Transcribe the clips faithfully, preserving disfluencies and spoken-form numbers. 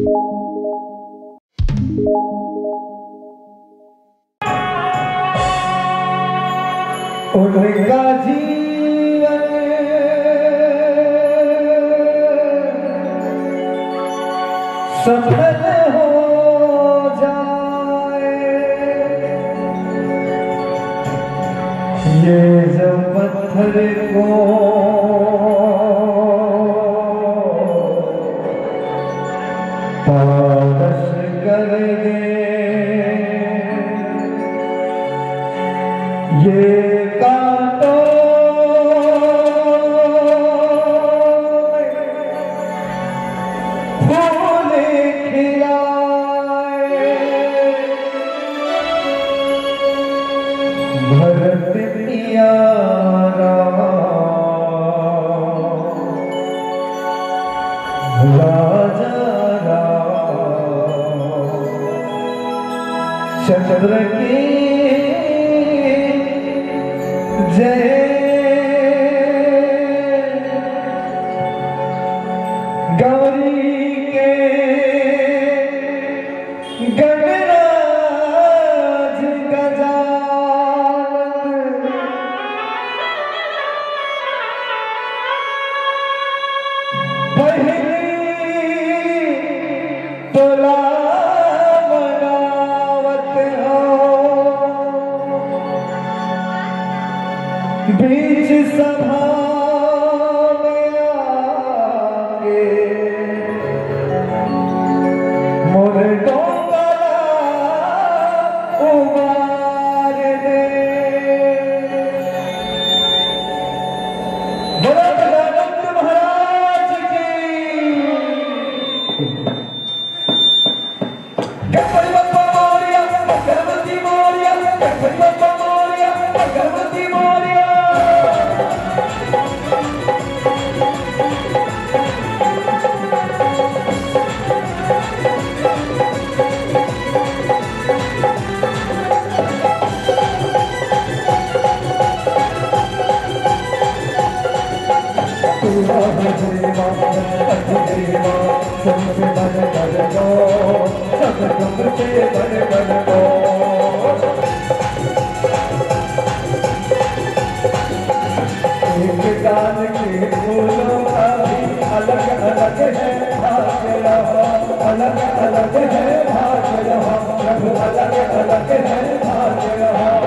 उनका जीवन सफल हो जाए, ये जब पत्थर को पारस कर दे, ये कांटों फूल खिलाए, भरत प्यारा राजा राम चंद्र की जय। गौरी के गणराज गजानन, पहली तोला बनावत हो, बीच सभा में आके मोर डोंगरा उबार दे। बोलो गजानंद महाराज की। गणपति बप्पा मोरया, गणपति मोरया, गणपति बप्पा मोरया, गणपति मोरया। सबसे बड़ बड़ दो, सब सबसे बड़ बड़ दो। एक गान के फूलों का भी अलग अलग है भाग्य, अलग अलग है भाग्य, प्रभु अलग अलग है भाग्य।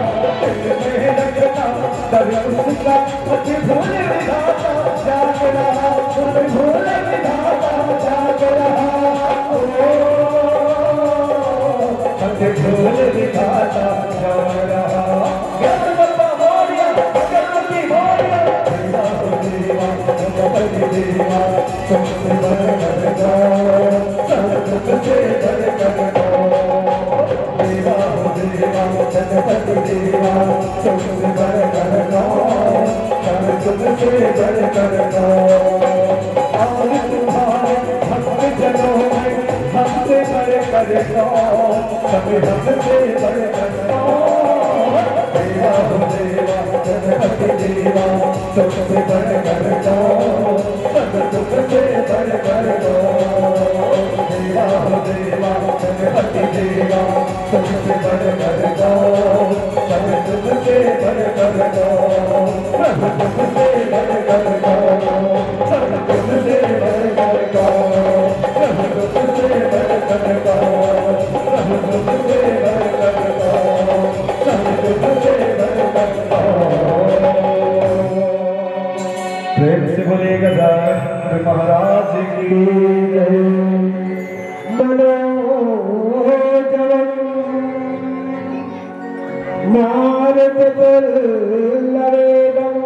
तर उसका अति भूल विधाता जाग रहा, भूल विधाता जाग रहा, अति भूल विधाता जाग रहा। गणपति मोरया, गणपति मोरया, गणपति देवा सबसे बड़ बड़ दो, सबसे बड़ बड़ दो। देवा हो देवा गणपति देवा सबसे बड़ बड़ दो, सबसे बड़ बड़ दो। और तुम्हारे भक्त जनों में हमसे बड़े बड़े दो, सब हमसे बड़े बड़े दो। देवा हो देवा गणपति देवा सबसे बड़े बड़े दो, सबसे बड़े बड़े दो। देवा हो देवा गणपति देवा सबसे बड़े बड़े दो, सबसे बड़े बड़े दो, सबसे बड़े बड़े दो, सबसे बड़े बड़े दो, सबसे बड़े बड़े दो, सबसे बड़े बड़े दो, सबसे बड़े बड़े दो। प्रेम से बोले गजानंद महाराज की जय। मारत लड़ेदम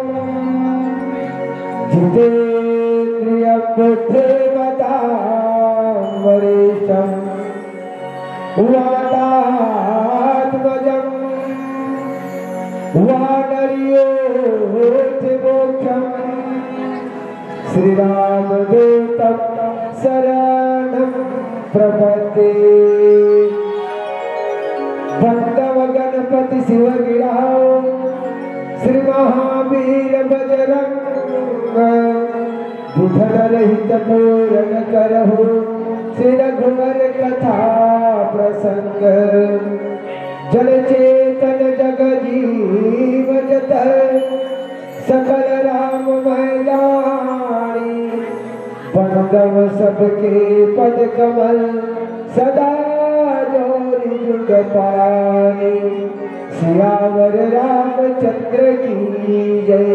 जितेन्द्रिय वरिष्ठम वादात्मजम वानर्योऽर्थमोक्षम श्री राम दूतम शरणं प्रपद्ये। बंदव गणपति शिव गिराओ, श्री महावीर बजरंग, बुधन रहित पूरन करहु, श्री रघुवर कथा प्रसंग जल चेतन जग जीव जत सकल राम मैं जानी बंदव सबके पद कमल सदा जोरी जुग पानी सियावर रामचंद्र की जय।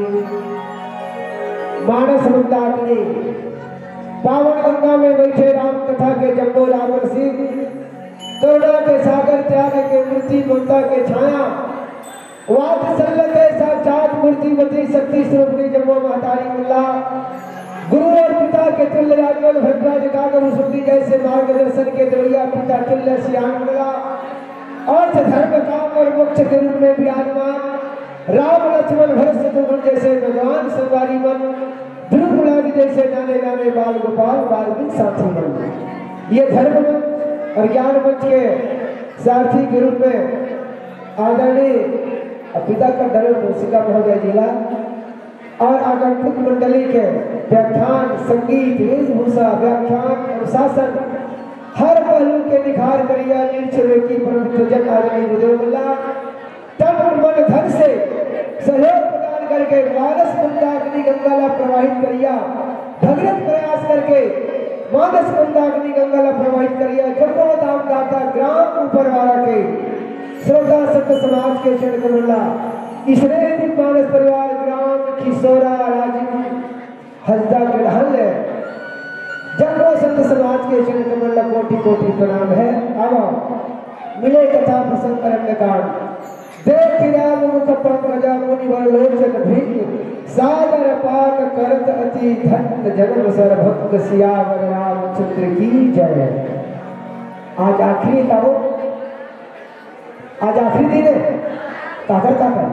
मानस मंदाकिनी पावन गंगा में बैठे राम कथा के जम्बो रावण सिंह करुणा के सागर त्याग के मूर्ति ममता के छाया वात्सल्य के साक्षात मूर्तिमती शक्ति स्वरूप जम्बो महतारी मुल्ला गुरु और पिता के तुल्य राजवल भद्राज कागर सुंदी जैसे मार्गदर्शन के दरिया पिता तुल्य सियान मिला और धर्म काम और मोक्ष के रूप में विराजमान राम लक्ष्मण भरत शत्रुघ्न जैसे भगवान संवारी मन ध्रुव मुलादि जैसे नाने नाने बाल गोपाल बाल साथी मन। ये धर्म मंच और ज्ञान मंच के सारथी के रूप में आदरणीय पिता का धर्म कोशिका महोदय जिला और आगंतुक मंडली के व्याख्यान संगीत वेशभूषा व्याख्यान अनुशासन हर पहलू के निखार करिया निर्चल की परम आदरणीय विजयमुल्ला तब मन धन से सहयोग प्रदान करके मानस मंदाकिनी गंगाला प्रवाहित करिया भगीरथ प्रयास करके मानस मंदाकिनी गंगाला प्रवाहित करिया जम्बो दाम दाता ग्राम ऊपर वाला के श्रद्धा संत समाज के चरण कमला इसरे मानस परिवार ग्राम खिसोरा राजीव हजदा के हल है जम्बो संत समाज के चरण कमला कोटि कोटि प्रणाम है। अब मिले कथा प्रसंग करने कांड देख राम मुख पंकजा मुनि वर लोचन भीख सागर पाक करत अति धन्य जन्म सर भक्त सियावर रामचंद्र की जय। आज आखिरी का वो आज आखिरी दिन है काकर काकर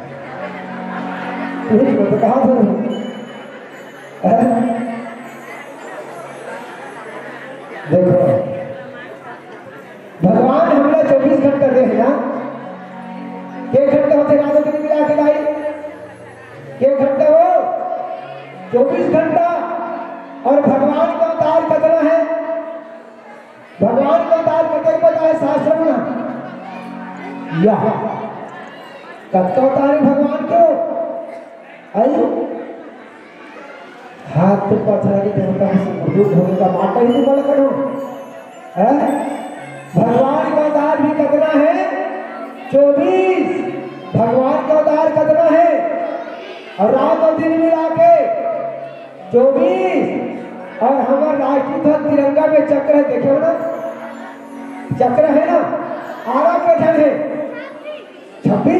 तो कहा देखो भगवान हमला चौबीस घंटा दे है ना के घंटे होते राजा दिन मिला के लाई के घंटे हो चौबीस घंटा और भगवान का अवतार कितना है भगवान का अवतार कितने पता है शास्त्र में या कब का अवतार है भगवान को आयु हाथ तो पथरानी देवता से दूर होने का माता ही तो बल करो है भगवान का अवतार भी कितना है चौबीस भगवान का अवतार कितना है और रात और दिन मिला के चौबीस और हमारा राष्ट्रीय ध्वज तिरंगा में चक्र है देखे हो ना चक्र है ना आरा के धन है छब्बीस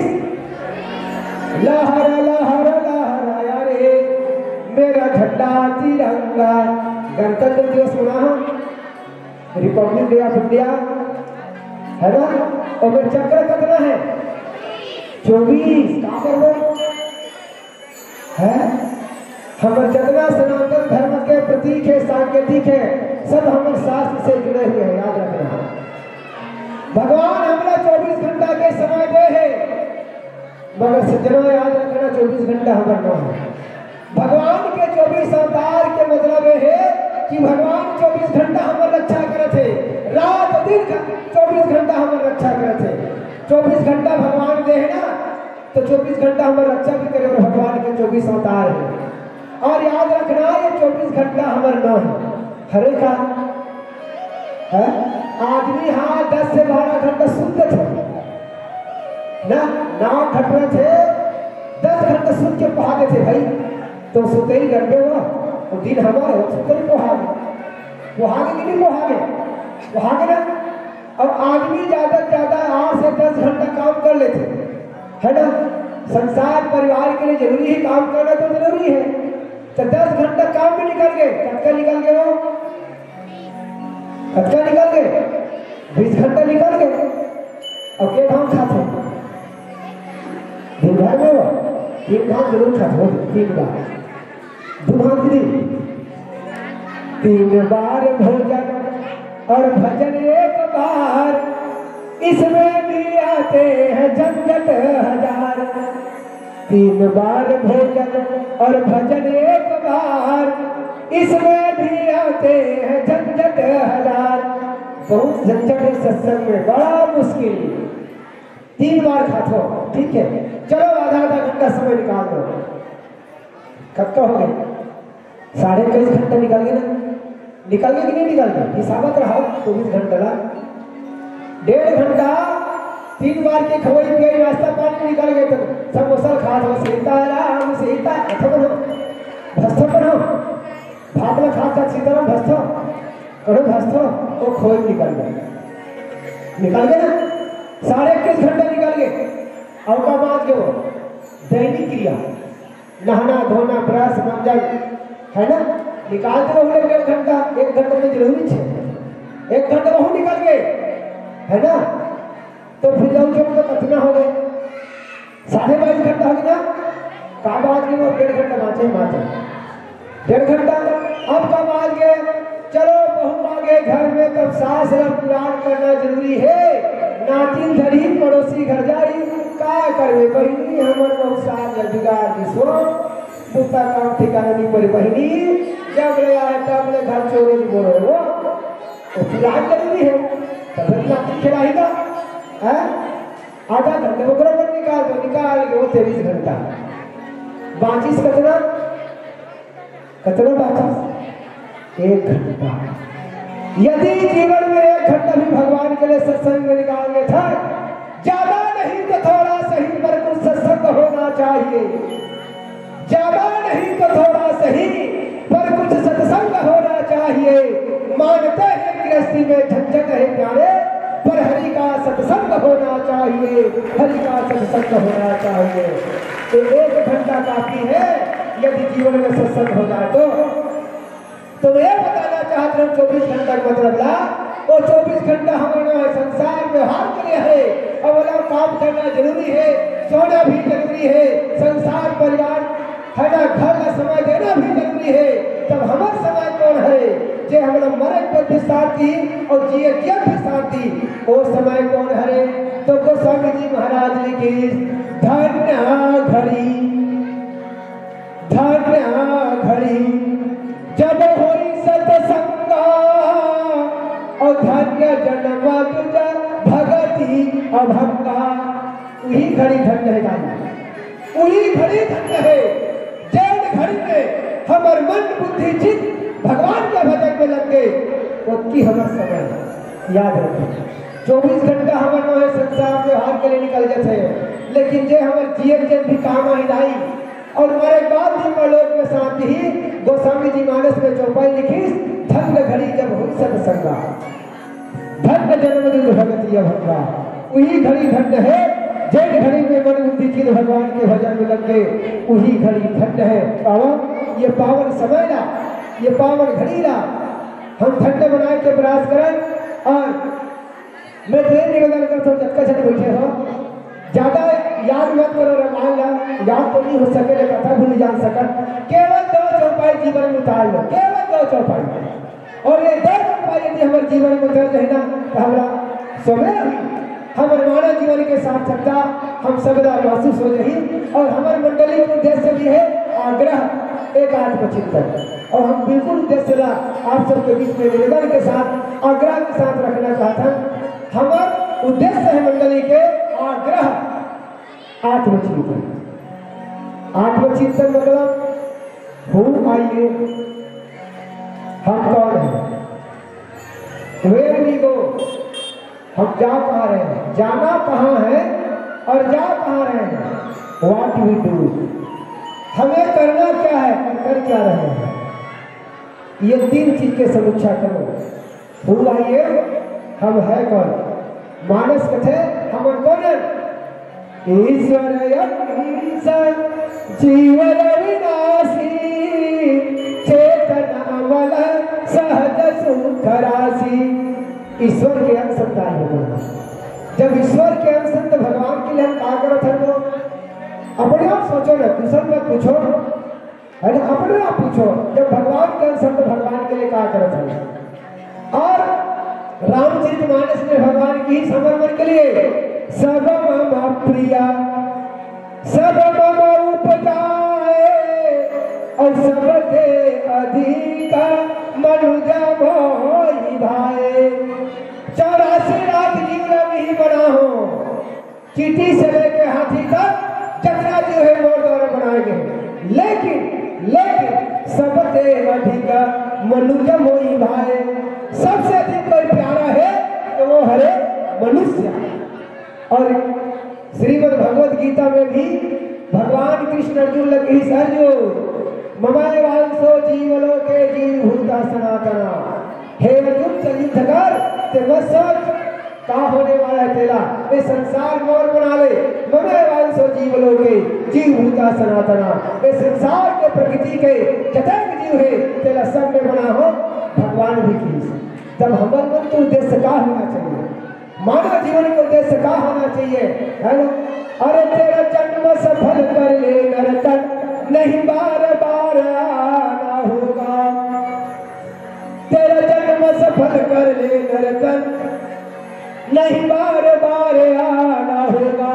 लहर लहर लहराया रे मेरा झंडा तिरंगा गणतंत्र दिवस मना रिपब्लिक डे ऑफ इंडिया है ना और चक्र कितना है चौबीस कहाँ पर वो है हमारे जितना सनातन धर्म के प्रतीक है सांकेतिक है सब हमारे शास्त्र से जुड़े हुए हैं याद रखना भगवान हमारा चौबीस घंटा के समय दे है मगर सज्जनों याद रखना चौबीस घंटा हमारा नाम है भगवान के चौबीस अवतार के मतलब है कि भगवान चौबीस घंटा हमारे रक्षा करे थे रात दिन चौबीस घंटा हमारे रक्षा करे थे चौबीस घंटा भगवान दे है ना तो चौबीस घंटा हमारे रक्षा भी करे और भगवान के चौबीस अवतार है और याद रखना ये चौबीस घंटा हमारे नाम है हरे का है आदमी हाँ दस से बारह घंटा सुनते थे ना नाव खटरे थे दस घंटे सुन के पहाड़े थे भाई तो सुते ही घंटे हुआ और दिन हमारे सुते ही पहाड़े पहाड़े कि नहीं पहाड़े पहाड़े ना अब आदमी ज्यादा से ज्यादा आठ से दस घंटा काम कर लेते है ना संसार परिवार के लिए जरूरी है काम करना तो जरूरी है तो दस घंटा काम भी निकल गए कटका निकल गए वो कटका निकल गए बीस घंटा निकल गए और के धाम खाते दिन भर में वो तीन धाम जरूर खाते हो तीन बार दुधाम दिन तीन बार भोजन और भजन एक बार इसमें भी आते हैं झंझट हजार तीन बार भोजन और भजन एक बार इसमें भी आते हैं झंझट बहुत झंझट है सत्संग में, बड़ा मुश्किल। तीन बार खाते हो, ठीक है, चलो आधा आधा घंटा समय निकाल दो। कब का हो गए? साढ़े इक्कीस घंटा निकल गए ना? निकल गए कि नहीं निकल गए? हिसाबत रहा चौबीस घंटा ला डेढ़ घंटा तीन बार के खबई गई, नाश्ता पानी निकल गए तो सब मुसल खा दो। सीताराम सीता कथो बनो भस्तो बनो भागला खा का सीताराम भस्तो करो भस्तो वो खोई निकल गए। निकल गए ना? साढ़े इक्कीस घंटे निकल गए। और का बात जो दैनिक क्रिया नहाना धोना ब्रश मंजन है ना, निकालते रहो डेढ़ घंटा, एक घंटे में जरूरी है, एक घंटे बहुत निकल गए है ना। तो फिर जाओ जो तो कितना हो गए? साढ़े बाईस घंटा हो गया ना? का बात की वो डेढ़ घंटा बाँचे बाँचे डेढ़ घंटा। अब का बात गए, चलो बहू आ गए घर में, तब सास पुराण करना जरूरी है। नातिन धरी पड़ोसी घर जाई, का करवे बहिनी हमर मौसार बिगाड़ दिसो दूसरा काम ठिकाना नहीं पड़ी बहिनी, जब ले आए तब ले घर चोरी बोलो वो तो पुराण जरूरी है। तब नातिन खिलाएगा है आधा घंटे वो बराबर निकाल दो, निकाल के वो तेईस घंटा बाचिस कितना कितना बाचिस एक घंटा। यदि जीवन में एक घंटा भी भगवान के लिए सत्संग में निकालने था, ज्यादा नहीं तो थोड़ा सही पर कुछ सत्संग होना चाहिए, ज्यादा नहीं तो थोड़ा सही पर कुछ सत्संग होना चाहिए। मानते हैं गृहस्थी में झंझट है प्यारे, पर हरि का सत्संग होना चाहिए, हरि का सत्संग होना चाहिए। तो एक घंटा काफी है यदि जीवन में सत्संग हो जाए तो। तो मैं बताना चाहता हूँ चौबीस घंटा का मतलब ला वो चौबीस घंटा हमारे संसार व्यवहार के लिए है। अवला काम करना जरूरी है, सोना भी जरूरी है, संसार परिवार है ना, घर का समय देना भी जरूरी है। तब हमारा समय कौन है जे हमारा मरे पर भी शांति और जिए जिए भी शांति, वो समय कौन है? तो गोस्वामी जी महाराज जी की धन्य घड़ी धन्य घड़ी जब होई सत्संगा और धन्य जन्म तुझा भगति अभंगा। वही घड़ी धन्य है गाना, वही घड़ी धन्य है जैन घड़ी में हमार मन बुद्धि चित्त भगवान के भजन में लग गए। उसकी हमार समय याद रखें चौबीस घंटा हमारे संसार व्यवहार के लिए निकल जाते हैं, लेकिन जे हमारे जिये के भी काम आई नहीं और हमारे बाद भी परलोक में शांति ही। गोस्वामी जी मानस में चौपाई लिखी, धन्य घड़ी जब हुई सत्संगा धन्य जन्म दिन भगति अभंगा। वही घड़ी धन्य है जैन घड़ी में मन बुद्धि चित्त भगवान के भजन में लग गए, वही घड़ी धन्य है। पावन ये पावन समय ला, ये पावन घड़ी ला हम धन्य बनाए के प्रयास करें। और मैं ट्रेन निवेदन करता हूँ चक्का छट बैठे हो, ज्यादा याद मत करो रामायण ला, याद तो नहीं हो सके कथा भी नहीं जान सका। केवल दो चौपाई जीवन में उतार लो, केवल दो चौपाई। और ये दो चौपाई यदि हमारे जीवन में उतर जाए ना तो हमारा समय हमारे मानव जीवन के साथ सकता हम सबदा महसूस हो रही। और हमारे मंडली का उद्देश्य भी है आग्रह एक आत्मचिंतन, और हम बिल्कुल उद्देश्य ला आप सबके बीच में निवेदन के साथ आग्रह के साथ रखना चाहता। हमारा उद्देश्य है मंडली के आग्रह आत्मचिंतन। आत्मचिंतन मतलब हूँ आइए हम कौन है, वेर वी गो हम जा कहाँ रहे हैं, जाना कहाँ है और जा कहाँ रहे हैं। व्हाट वी डू हमें करना क्या है और कर क्या रहे हैं, ये तीन चीज के समीक्षा करो। हूँ आइए हम है कौन, मानस कथे हम कौन है। ईश्वर जीवन विनाशी चेतन अमल सहज सुख राशि। ईश्वर के अंश संतान हो, जब ईश्वर के अंश संत भगवान के लिए हम क्या करत है तो अपने आप सोचो ना, दूसरा मत पूछो है ना, अपने आप पूछो जब भगवान के अंश संत भगवान के लिए क्या करत है। और रामचरितमानस में भगवान की समर्पण के लिए सब मम प्रिया सब मम उपजाए और सबसे अधिक मनुज मोहि भाए। चौरासी लाख जीव नहीं बना हो, चींटी से लेके हाथी तक जितना जीव है मोर द्वारा बनाए गए, लेकिन लेकिन सबसे अधिक मनुज मोहि भाए। सबसे अधिक कोई प्यारा है तो वो हरे मनुष्य। और श्रीमद् भगवद गीता में भी भगवान कृष्ण अर्जुन लगी अर्जुन ममय वांसो जीवलोके जीव भूता सनातना। हे अर्जुन चल युद्ध कर, तेरा सोच का होने वाला है तेरा, ये संसार मोर बना ले। ममय वांसो जीवलोके जीव भूता सनातना, ये संसार के प्रकृति के जतक जीव है तेरा सब में बना हो भगवान भी की। तब हमारे मन के उद्देश्य का होना चाहिए, मानव जीवन के उद्देश्य का होना चाहिए, है ना? अरे तेरा जन्म सफल कर ले नरतन, नहीं बार बार आना होगा। तेरा जन्म सफल कर ले नरतन, नहीं बार बार आना होगा।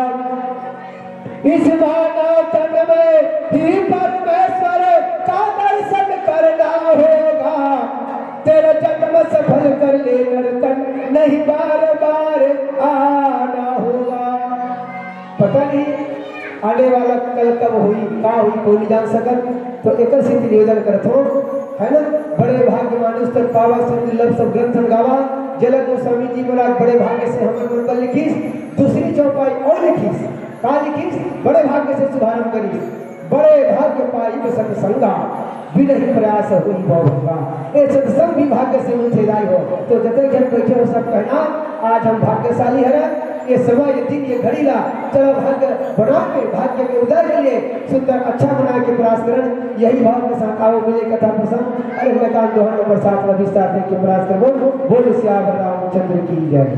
इस मानव तन में ही परमेश्वर का दर्शन करना होगा। तेरा जन्म सफल कर ले नरतन, नहीं बार बार आना होगा। पता नहीं आने वाला कल कब हुई का हुई कोई नहीं जान सकत। तो एक सिद्धि निवेदन करत हो, है ना? बड़े भाग्य मानुष तक पावा सब दुर्लभ सब ग्रंथन गावा। जलक गोस्वामी जी बोला बड़े भाग्य से हमें गुण लिखीस, दूसरी चौपाई और लिखीस का लिखीस, बड़े भाग्य से शुभारंभ करी। बड़े भाग्य पाई सत्संगा विनही प्रयास हुई बहुगा। ये सत्संग भी भाग्य से मुझे राय हो। तो जतने जन बैठे हो सब कहना आज हम भाग्यशाली है। ये समय ये दिन ये घड़ी ला चलो भाग्य बना के भाग्य के उदय के लिए सुंदर अच्छा बना के प्रयास करें। यही भाव के साथ आओ मिले कथा प्रसंग। अरे मैं काम दोहन नंबर सात में विस्तार देने के प्रयास करो। बोल श्याम रामचंद्र की जय।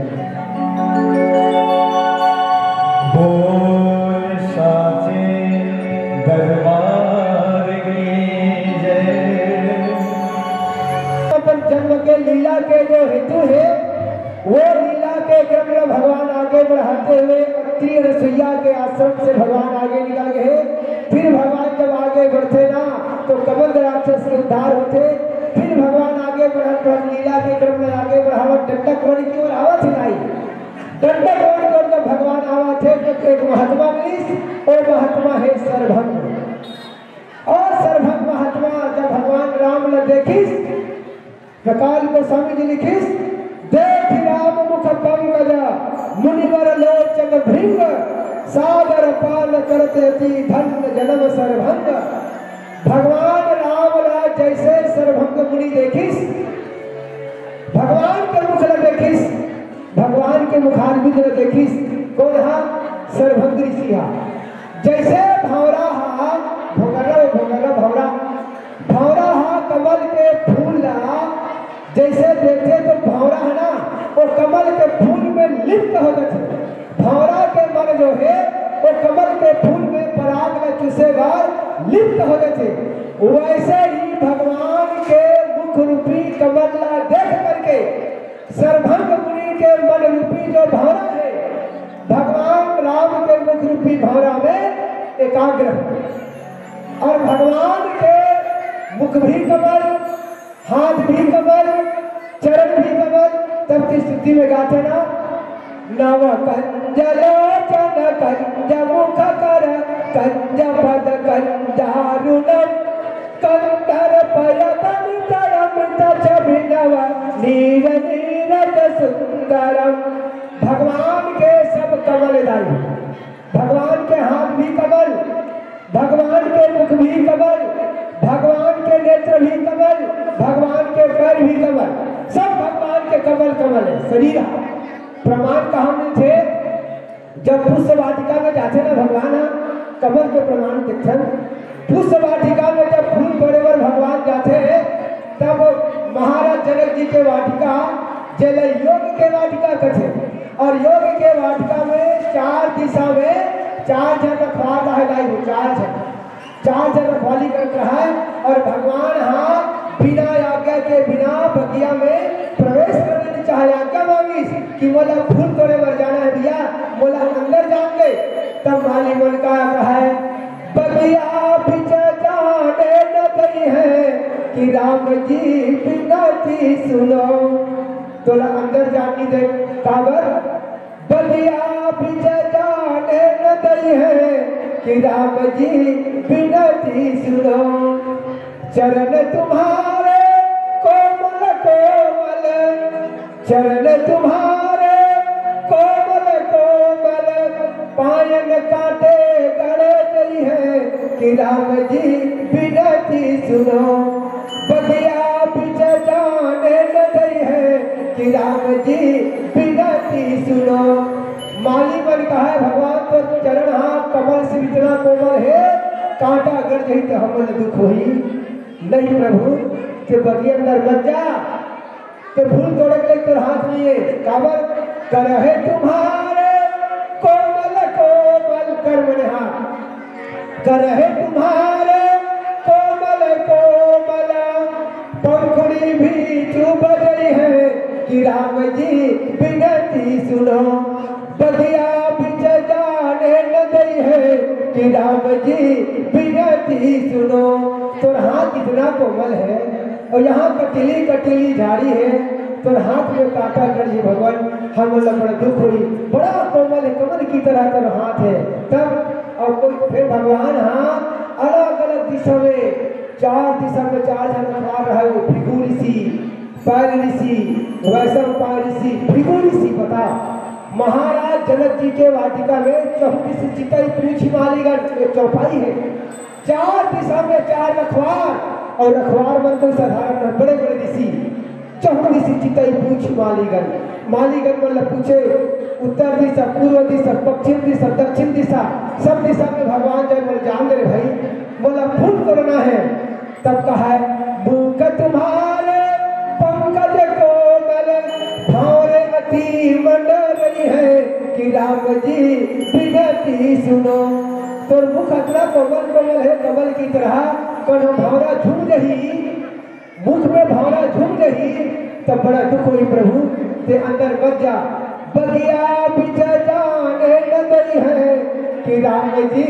बोल साचे दरबार की जय। अपन जन्म के लीला के जो हेतु है वो लीला के क्रम में भगवान आगे बढ़ाते हुए अत्रि रसोईया के आश्रम से भगवान आगे निकल गए। फिर भगवान जब आगे बढ़ते ना तो कमल राक्षस के उद्धार होते। फिर भगवान आगे बढ़त बढ़त लीला के क्रम में आगे बढ़ावत दंडक वन की ओर आवत हिलाई। दंडक वन को जब भगवान आवा थे तो एक महात्मा मिली और महात्मा है सर्वभंग। और सर्वभंग महात्मा जब भगवान राम ने देखी प्रकाल को स्वामी जी लिखिस, देख राम मुख पंकज मुनिवर लोचन भृंग, सागर पाल करते थी धन्य जन्म सर्वभंग। भगवान राम ला जैसे सर्वभंग मुनि देखिस, भगवान के मुख न देखिस, भगवान के मुखारविंद न देखिस। कौन हा? सर्वभंग ऋषि हा। जैसे भौरा हा भोगरा भोगरा भौरा भौरा हा कमल के फूल ला जैसे देखे तो भौरा है ना वो कमल के फूल में लिप्त हो जाते। भौरा के मन जो है वो कमल के फूल में पराग में चूसेगा लिप्त हो जाते। वैसे ही भगवान के मुख रूपी कमल देख करके सर्वभंग मुनि के मन रूपी जो भौरा है भगवान राम के मुख रूपी भौरा में एकाग्र। और भगवान के मुख भी कमल, हाथ भी कमल, चरण भी कमल। तब की स्थिति में गाते ना, नव कंजलोचन कंज मुख कर कंज पद कंजारुणम कंकर पयतन तरमित छबिनव नीर नीरज सुंदरम। भगवान के सब कमलदायी, भगवान के हाथ भी कमल, भगवान के मुख भी कमल, भगवान के नेत्र भी कमल, भगवान के पैर भी कमल, सब भगवान के कमल कमल है। शरीर प्रमाण कहाँ में थे? जब पुष्प वाटिका में जाते ना भगवान कमल के प्रमाण दिखते। पुष्प वाटिका में जब फूल पड़े पर भगवान जाते हैं तब महाराज जनक जी के वाटिका जल योग के वाटिका कथे। और योग के वाटिका में चार दिशा में चार जन रखवाला है लाई हो, चार जन चार जन रखवाली कर रहा है। और भगवान हाँ बिना आज्ञा के बिना बगिया में प्रवेश करने चाहे आज्ञा मांगी कि मोला फूल तोड़े मर जाना है भैया, मोला अंदर जान गए। तब माली मन का कहा है बगिया बिच जाने न कि राम जी विनती सुनो। तोला अंदर जानी दे काबर बलिया विजय जाने न दई है कि राम जी विनती सुनो। चरण तुम्हारे कोमल कोमल, चरण तुम्हारे कोमल कोमल, पायन काटे गड़े नहीं है कि राम जी विनती सुनो। बगिया विजय जाने न दई है कि राम जी विनती सुनो। माली मन कहा है भगवान तो चरण हाथ कमल से इतना कोमल है, कांटा अगर गई तो हमन दुख होई नहीं प्रभु। के बगिया अंदर मत जा, तो फूल तोड़ के तो हाथ लिए काबर कर है तुम्हारे कोमल कोमल कर्म हाथ, कर है तुम्हारे कोमल कोमल, पंखुड़ी भी चुभ गई है कि राम जी विनती सुनो। बगिया बिच जाने न दई है कि राम जी विनती सुनो। तो हाथ कितना कोमल है और यहाँ कटीली कटीली झाड़ी है, तो हाथ में काटा करिए भगवान, हम लोग बड़ा दुख हुई। बड़ा कोमल है, कमल की तरह का हाथ है। तब और कोई फिर भगवान हाथ अलग अलग दिशा में, चार दिशा में चार जन मार रहा है। वो भृगु ऋषि, पैल ऋषि, वैशंपायन ऋषि, भृगु ऋषि पता महाराज जनक जी के वाटिका में चौबीस चितई पूछ मालीगढ़ चौपाई है। चार दिशा में चार रखवार, और रखवार मन तो साधारण बड़े बड़े ऋषि, चौबीस चितई पूछ मालीगढ़। मालीगढ़ मतलब पूछे उत्तर दिशा, पूर्व दिशा, पश्चिम दिशा, दक्षिण दिशा, सब दिशा में भगवान जय बोल जान दे भाई, बोला फूल करना है। तब कहा है मुख तुम्हारे पंकज कोमल, भावरे अति मंडल रही है कि राम जी विनती सुनो। तो मुख अतना कोमल कोमल है कमल की तरह, कौन भावरा झूम रही, मुख में भावरा झूम रही, तब बड़ा दुख हुई प्रभु। ते अंदर बच जा, बगिया बिच जाने न दई है कि राम जी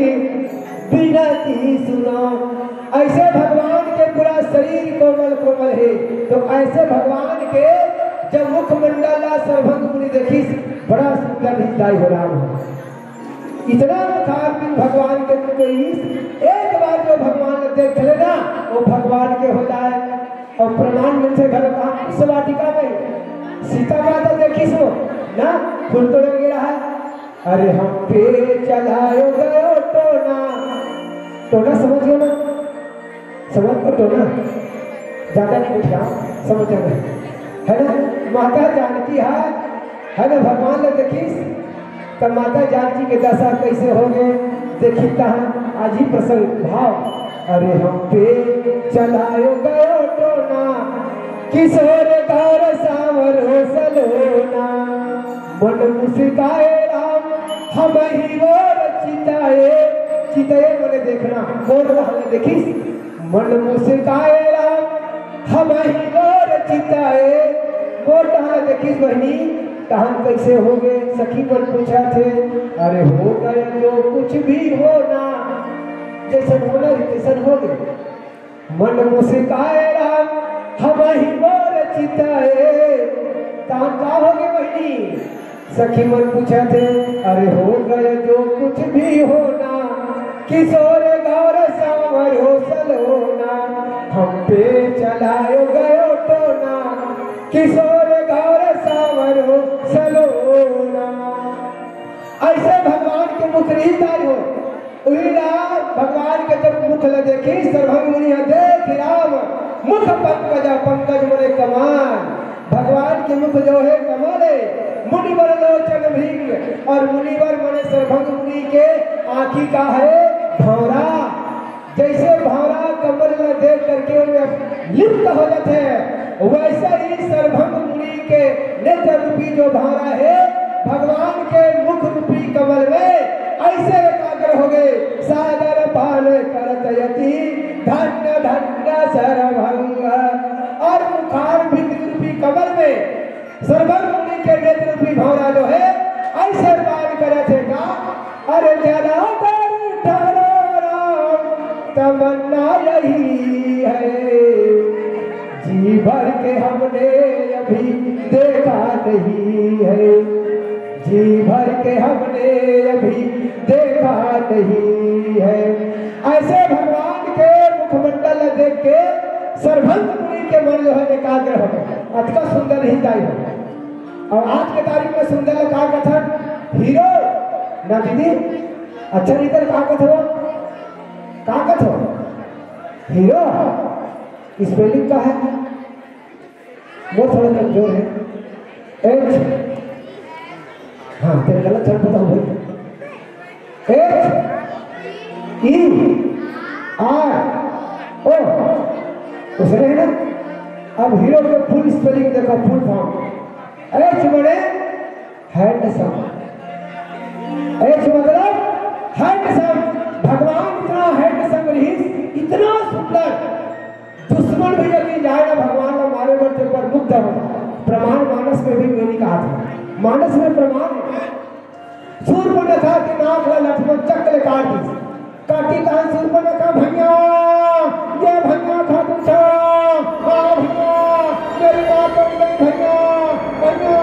विनती सुनो। ऐसे भगवान के पूरा शरीर कोमल कोमल है, तो ऐसे भगवान के जब मुख मंडला सर्वभंग मुनि देखी, बड़ा सुंदर हितदायी हो राम है। इतना मुखारबिन भगवान के कोई एक बार जो भगवान ने देख लेना वो भगवान के होता है। और प्रमाण मिल से घर का वाटिका में सीता माता देखी सो ना फूल तो लग गया है। अरे हम पे चलायो गयो टोना, टोना समझ गए ना, समझ को टोना ज्यादा नहीं पूछा, समझ गए है ना। माता जानकी है है ना, भगवान ने देखी तब माता जानकी के दशा कैसे हो गए देखी कहा आज ही प्रसंग भाव। अरे हम पे चलायो गयो टोना, किशोर गौर सावर हो सलोना, मन मुस्काए राम हम ही और चिताए, चिताए मैंने देखना मोर रहने देखी, मन मुस्काए राम हम ही और चिताए, मोर रहने देखी बहनी कहां कैसे हो गए। सखी पर पूछा थे अरे हो गए जो कुछ भी होना, जैसे होना जैसे हो गए, मन मुस्काए राम हम ही मोर चिताए, कहां का हो गए बहनी। सखी मन पूछा थे अरे हो गए जो कुछ भी होना, किशोर गौर सावर हो सलोना, हम पे चलायो गयो टोना, किशोर गौर सावर हो सलोना। ऐसे भगवान के मुख नहीं हो, भगवान के जब मुख ल देखी सर्वभंग मुनि देख राम मुख पंकज पंकज मुने कमान। भगवान के मुख जो है कमल है, मुनिवर लोचन भृंग, और मुनिवर मने सर्वभंग मुनि के आँखी का है भौरा। जैसे भौरा कमल में देख करके उनमें लिप्त हो जाते हैं, वैसे ही सर्वभंग मुनि के नेत्र रूपी जो भौरा है भगवान के मुख रूपी कमल में ऐसे एकाग्र हो गए। सागर पान करत यति धन्य धन्य सर्वभंग, और मुखार भिंग रूपी कमल में सर्वभंग मुनि के नेत्र रूपी भौरा जो है ऐसे पान करे थे का। अरे जरा कर ठहरो राम तमन्ना यही है, भर के हमने अभी देखा नहीं है, जी भर के हमने अभी देखा नहीं है। ऐसे भगवान के मुखमंडल देख के सर्वंत मुनि के मन जो है एकाग्र हो गए, अतका सुंदर ही दाई हो। और आज के तारीख में सुंदर का कथन हीरो ना दीदी अच्छा निकल का कथ हो का कथ हो हीरो स्पेलिंग का है वो थोड़ा कमजोर है। एच हाँ तेरे गलत शब्द बताओ भाई। एच ई आर ओ उसने है ना। अब हीरो के फुल स्पेलिंग देखो, फुल फॉर्म। एच बड़े हैंडसम, एच मतलब हैंडसम। भगवान इतना हैंडसम रही, इतना सुंदर, दुश्मन भी यदि जाए ना भगवान का मारे मरते पर मुग्ध हो। प्रमाण मानस में भी मैंने कहा था, मानस में प्रमाण सूर्पनखा के नाम है लक्ष्मण चक्र काट दी, काटी कहा सूर्पनखा भैया ये भैया खाटू छा हाँ भैया मेरी बात बन गई भैया भैया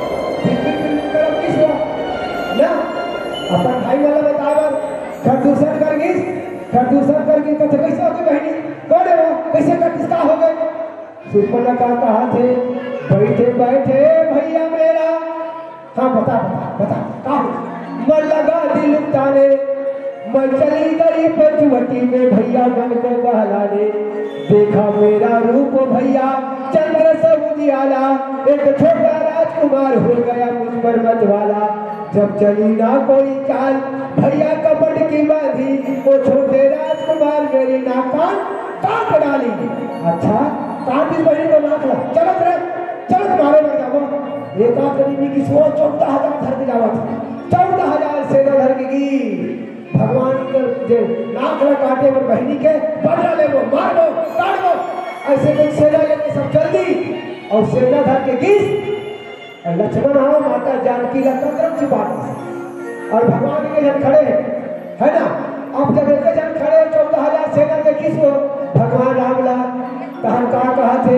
किस हुआ ना अपन भाई वाला बतावर खरदूषण कर गई, खरदूषण कर गई कथे कैसे हो गई बहनी कौन है वो कैसे कर किसका हो गए। सूर्पनखा कहा थे बैठे बैठे भैया मेरा हाँ बता बता बता कहा मन लगा दिल ताने, मैं चली गई पंचवटी में भैया मन को बहलाने, देखा मेरा रूप भैया चंद्र से उजियाला, एक छोटा राजकुमार हो गया मुझ पर मतवाला, जब चली ना कोई चाल भैया कपट की बाधी, वो छोटे राजकुमार मेरी नाकान काट डाली। अच्छा काट इस बहनी को नाक ला चलो रे चलो तुम्हारे मर जाओ। एक आदमी की सो चौदह हजार धर के जावा था, चौदह हजार सेना धर की भगवान के नाक ला काटे और बहनी के बदला ले वो मार दो काट दो। ऐसे कोई सेना लेके सब जल्दी और सेना धर के गीस लक्ष्मण आओ माता जानकी ला कतरम छुपा और भगवान के जन खड़े है ना। अब जब एक जन खड़े चौदह हजार सेना के किस हो भगवान राम ला कहन का कहा थे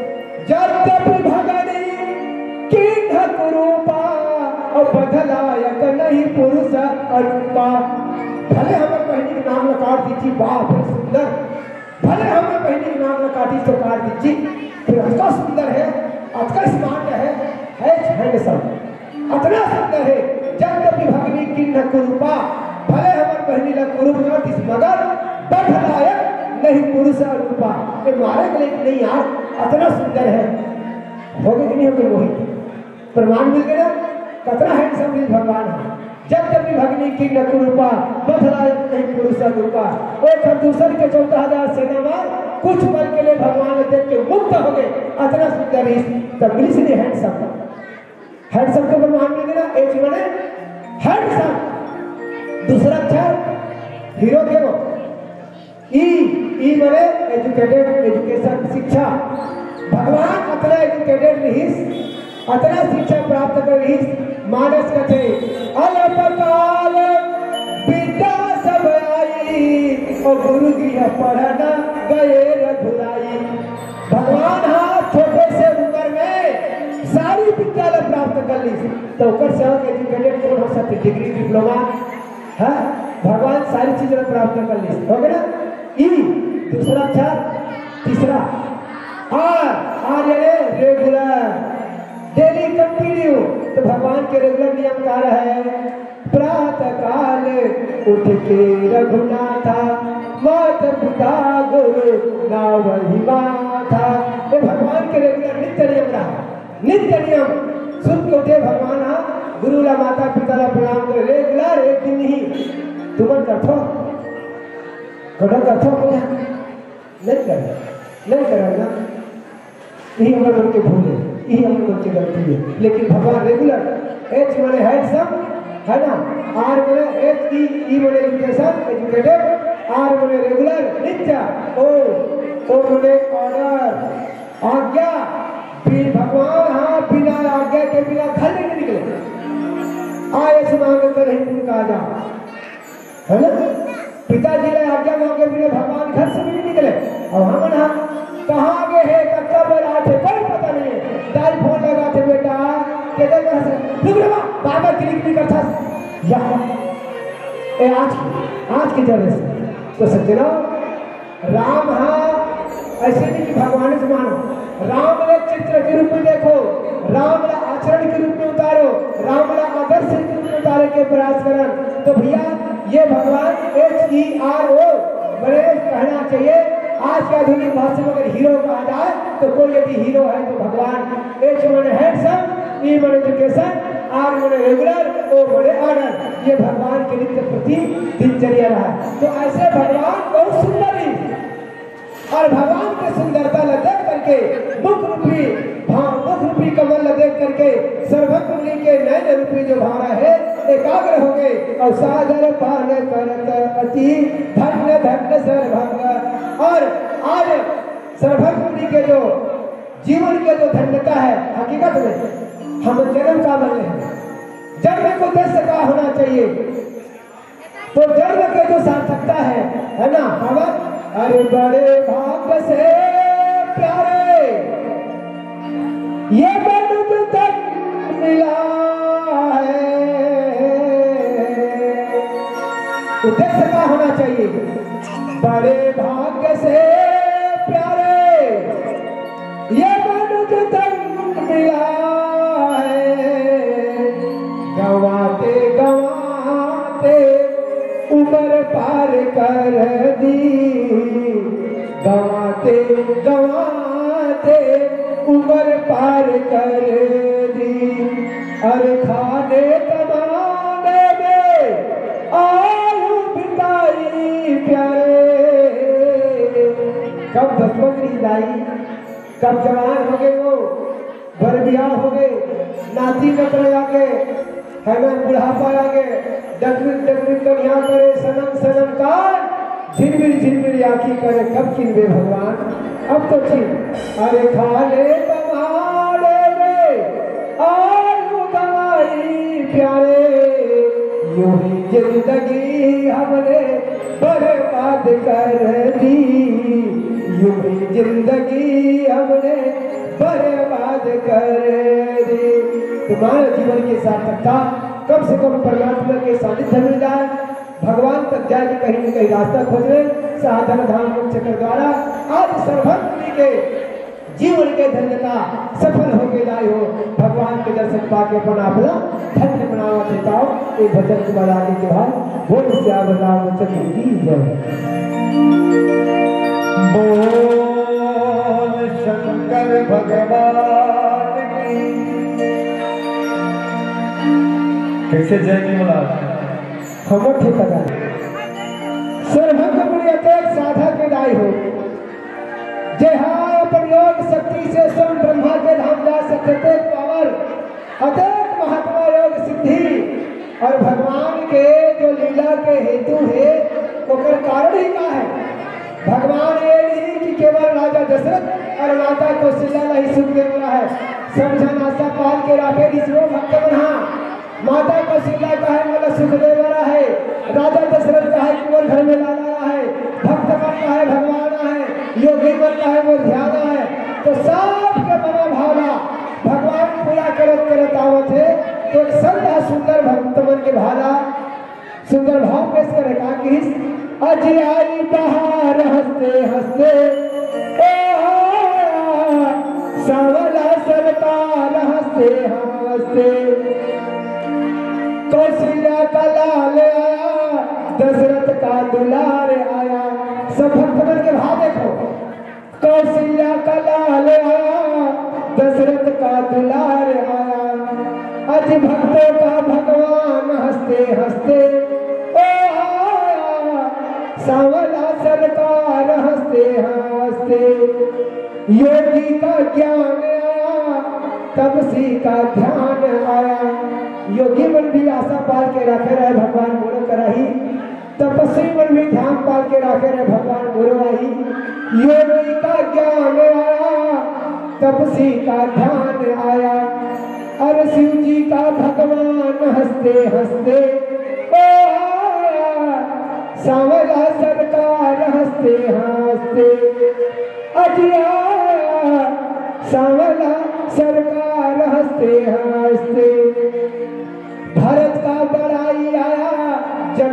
जब भगनी किन्ह कुरूपा और बदलायक नहीं पुरुष अरूपा। भले हमें बहनी के नाम काट दीजिए बाप सुंदर, भले हमें बहनी के नाम काटी तो काट दीजिए फिर अतका सुंदर है अतका स्मार्ट है है हैंडसम अतना सुंदर है। जब कभी भगनी किन्ह कुरूपा भले हमारे बहनी लग कुरूप न मगर बदलायक नहीं पुरुष अरूपा। ये मारे के लिए नहीं यार अतना सुंदर है हो गए कि नहीं हो गए मोहित प्रमाण मिल गया कतना हैंडसम भगवान है। जब कभी भगनी की न कुरूपा बदलायक नहीं पुरुष रूपा। एक दूसरे के चौदह हजार सेना में कुछ पल के लिए भगवान ने देख के मुक्त हो गए अतना सुंदर तब इंग्लिश ने हैंडसम हैंडसम के प्रमाण मिल गया। एक बने हैंडसम दूसरा अक्षर हीरो के वो ई ई बने एजुकेटेड एजुकेशन शिक्षा। भगवान अतना एजुकेटेड रही अतना शिक्षा प्राप्त कर रही मानस कथे अलपकाल विद्या सब आई और गुरु गृह पढ़ना गए रघुराई। भगवान हाँ छोटे से उम्र में सारी विद्यालय प्राप्त कर ली तो से एजुकेटेड कौन हो सकते डिग्री डिप्लोमा है भगवान सारी चीजें प्राप्त कर ली हो गया ना। ई दूसरा अक्षर तीसरा आर आर यानी रेगुलर डेली कंटिन्यू। तो भगवान के रेगुलर नियम क्या है प्रातः काल उठ के रघुनाथा माता पिता गुरु ना वही माथा। तो भगवान के रेगुलर नित्य नियम रहा नित्य नियम सुन के उठे भगवान हाँ गुरु ला माता पिता ला प्रणाम करे रेगुलर एक दिन ही तुम कथो कथो कथो नहीं कर नहीं करेगा यही हमारे मन के भूल है यही हमारे मन की गलती है। लेकिन भगवान रेगुलर एच माने हैंडसम है ना आर माने एच ई ई माने एजुकेशन एजुकेटेड आर माने रेगुलर नित्य ओ ओ माने ऑर्डर आज्ञा भी भगवान हाँ बिना आज्ञा के बिना घर नहीं निकले आए सुनाने तो नहीं उनका जा है ना। पिताजी ने आज्ञा मांगे बिना भगवान घर से भी नहीं निकले और हम ना कहाँ गए है कब या ए आज आज की जनरेशन तो सज्जनों, राम हाँ ऐसे नहीं कि भगवान से मानो, राम ने चित्र के रूप में देखो, राम ने आचरण के रूप में उतारो, राम ने आदर्श के रूप में उतारे के प्रयास करें। तो भैया ये भगवान एच ई आर ओ बड़े कहना चाहिए। आज के आधुनिक भाषा में अगर हीरो कहा जाए तो कोई यदि हीरो है तो भगवान। एच माने हैंडसम, ई माने एजुकेशन, आर माने रेगुलर, ओ माने ऑर्डर। ये भगवान के नित्य प्रति दिनचर्या रहा। तो ऐसे भगवान बहुत सुंदर ही, और भगवान की सुंदरता ल देख करके मुख रूपी मुख रूपी कमल ल देख करके सर्वज्ञ के नयन रूपी जो भारा है एकाग्र हो गए और सादर पान करत अति धन्य धन्य सर्वज्ञ। और आज सर्वज्ञ के जो जीवन के जो धन्यता है, हकीकत में हम जन्म का बने हैं, जन्म को उद्देश्य का होना चाहिए। तो जन्म के जो सार्थकता है है ना भगवान, अरे बड़े भाग्य से प्यारे ये मनुष्य तक मिला है। उद्देश्य का होना चाहिए, बड़े भाग्य से प्यारे ये मनुष्य तक मिला है। गवाते गवाते उम्र पार कर दी, गवाते गवाते उम्र पार कर दी। अरे खाने कमाने में आयु बिताई प्यारे, कब बचपन लाई, कब जवान हो गए वो, बर ब्याह हो गए, नाती नकल आ गए, है ना बुढ़ापा आ गए, डगमिट डगमिट कर यहाँ करे सनम सनम कान, झिलमिल झिलमिल आखी करे, कब चिन्हे भगवान, अब तो चिन्ह। अरे खाने कमाने में आयु गवाई प्यारे, यूं ही जिंदगी हमने बर्बाद कर दी, यूं ही जिंदगी हमने बर्बाद कर दी। तुम्हारे जीवन की सार्थकता कम से कम परमात्मा के सानिध्य मिल जाए, भगवान तक जाए कि कहीं न कहीं रास्ता खोजने साधन धाम मोक्ष के द्वारा आज सर्वज्ञ के जीवन के धन्यता सफल हो के जाए हो। भगवान के दर्शन पाके अपना अपना धन्य बनावा देता हो। एक भजन के बाद आगे के बाद बोल श्याम रामचंद्र की जय। बोल शंकर भगवान की। कैसे जय की बोला हम ठीक है। सर्वज्ञ प्रियतेक साधक के दाई हो, जय हाँ अपन योग शक्ति से स्वयं ब्रह्मा के धाम जा सकते पावर अतक महात्मा योग सिद्धि। और भगवान के जो लीला के हेतु है वो कारण ही क्या है। भगवान ये नहीं कि केवल राजा दशरथ और माता कौशल्या नहीं सुख दे रहा है, समझा आशा पाल के राखे इसरो भक्त बना। माता कौशल्या का है वाला सुख दे रहा है, राजा दशरथ का है केवल घर में ला रहा है, भक्त मन का है भगवान है, योगी मन का है वो ध्यान है। तो सबके मनोभावना भगवान पूरा करत करत आवत है। तो एक संत सुंदर भक्त मन के भाला सुंदर भाव पेश करेगा कि अज आई बहार हंसते हंसते सावला सरकार हंसते हंसते, कौशल्या का लाल आया दशरथ का दुलार आया। सब भक्त मन के भाव देखो, कौशल्या का लाल आया दशरथ का दुलार आया। अज भक्तों का भगवान हंसते हंसते ओ आया, सावला सरकार हंसते हंसते। योगी का ज्ञान आया तपसी का ध्यान आया। योगी मन भी आशा पाल के रखे रहे भगवान मोरो कराही, तपस्वी मन भी ध्यान पाल के रखे रहे भगवान मोरो आई। योगी का ज्ञान आया तपसी का ध्यान आया। और शिव जी का भगवान हंसते हंसते ओ आया, सावला सरकार हंसते हंसते। अज आया सावला सरकार हंसते हंसते। भरत का बड़ाई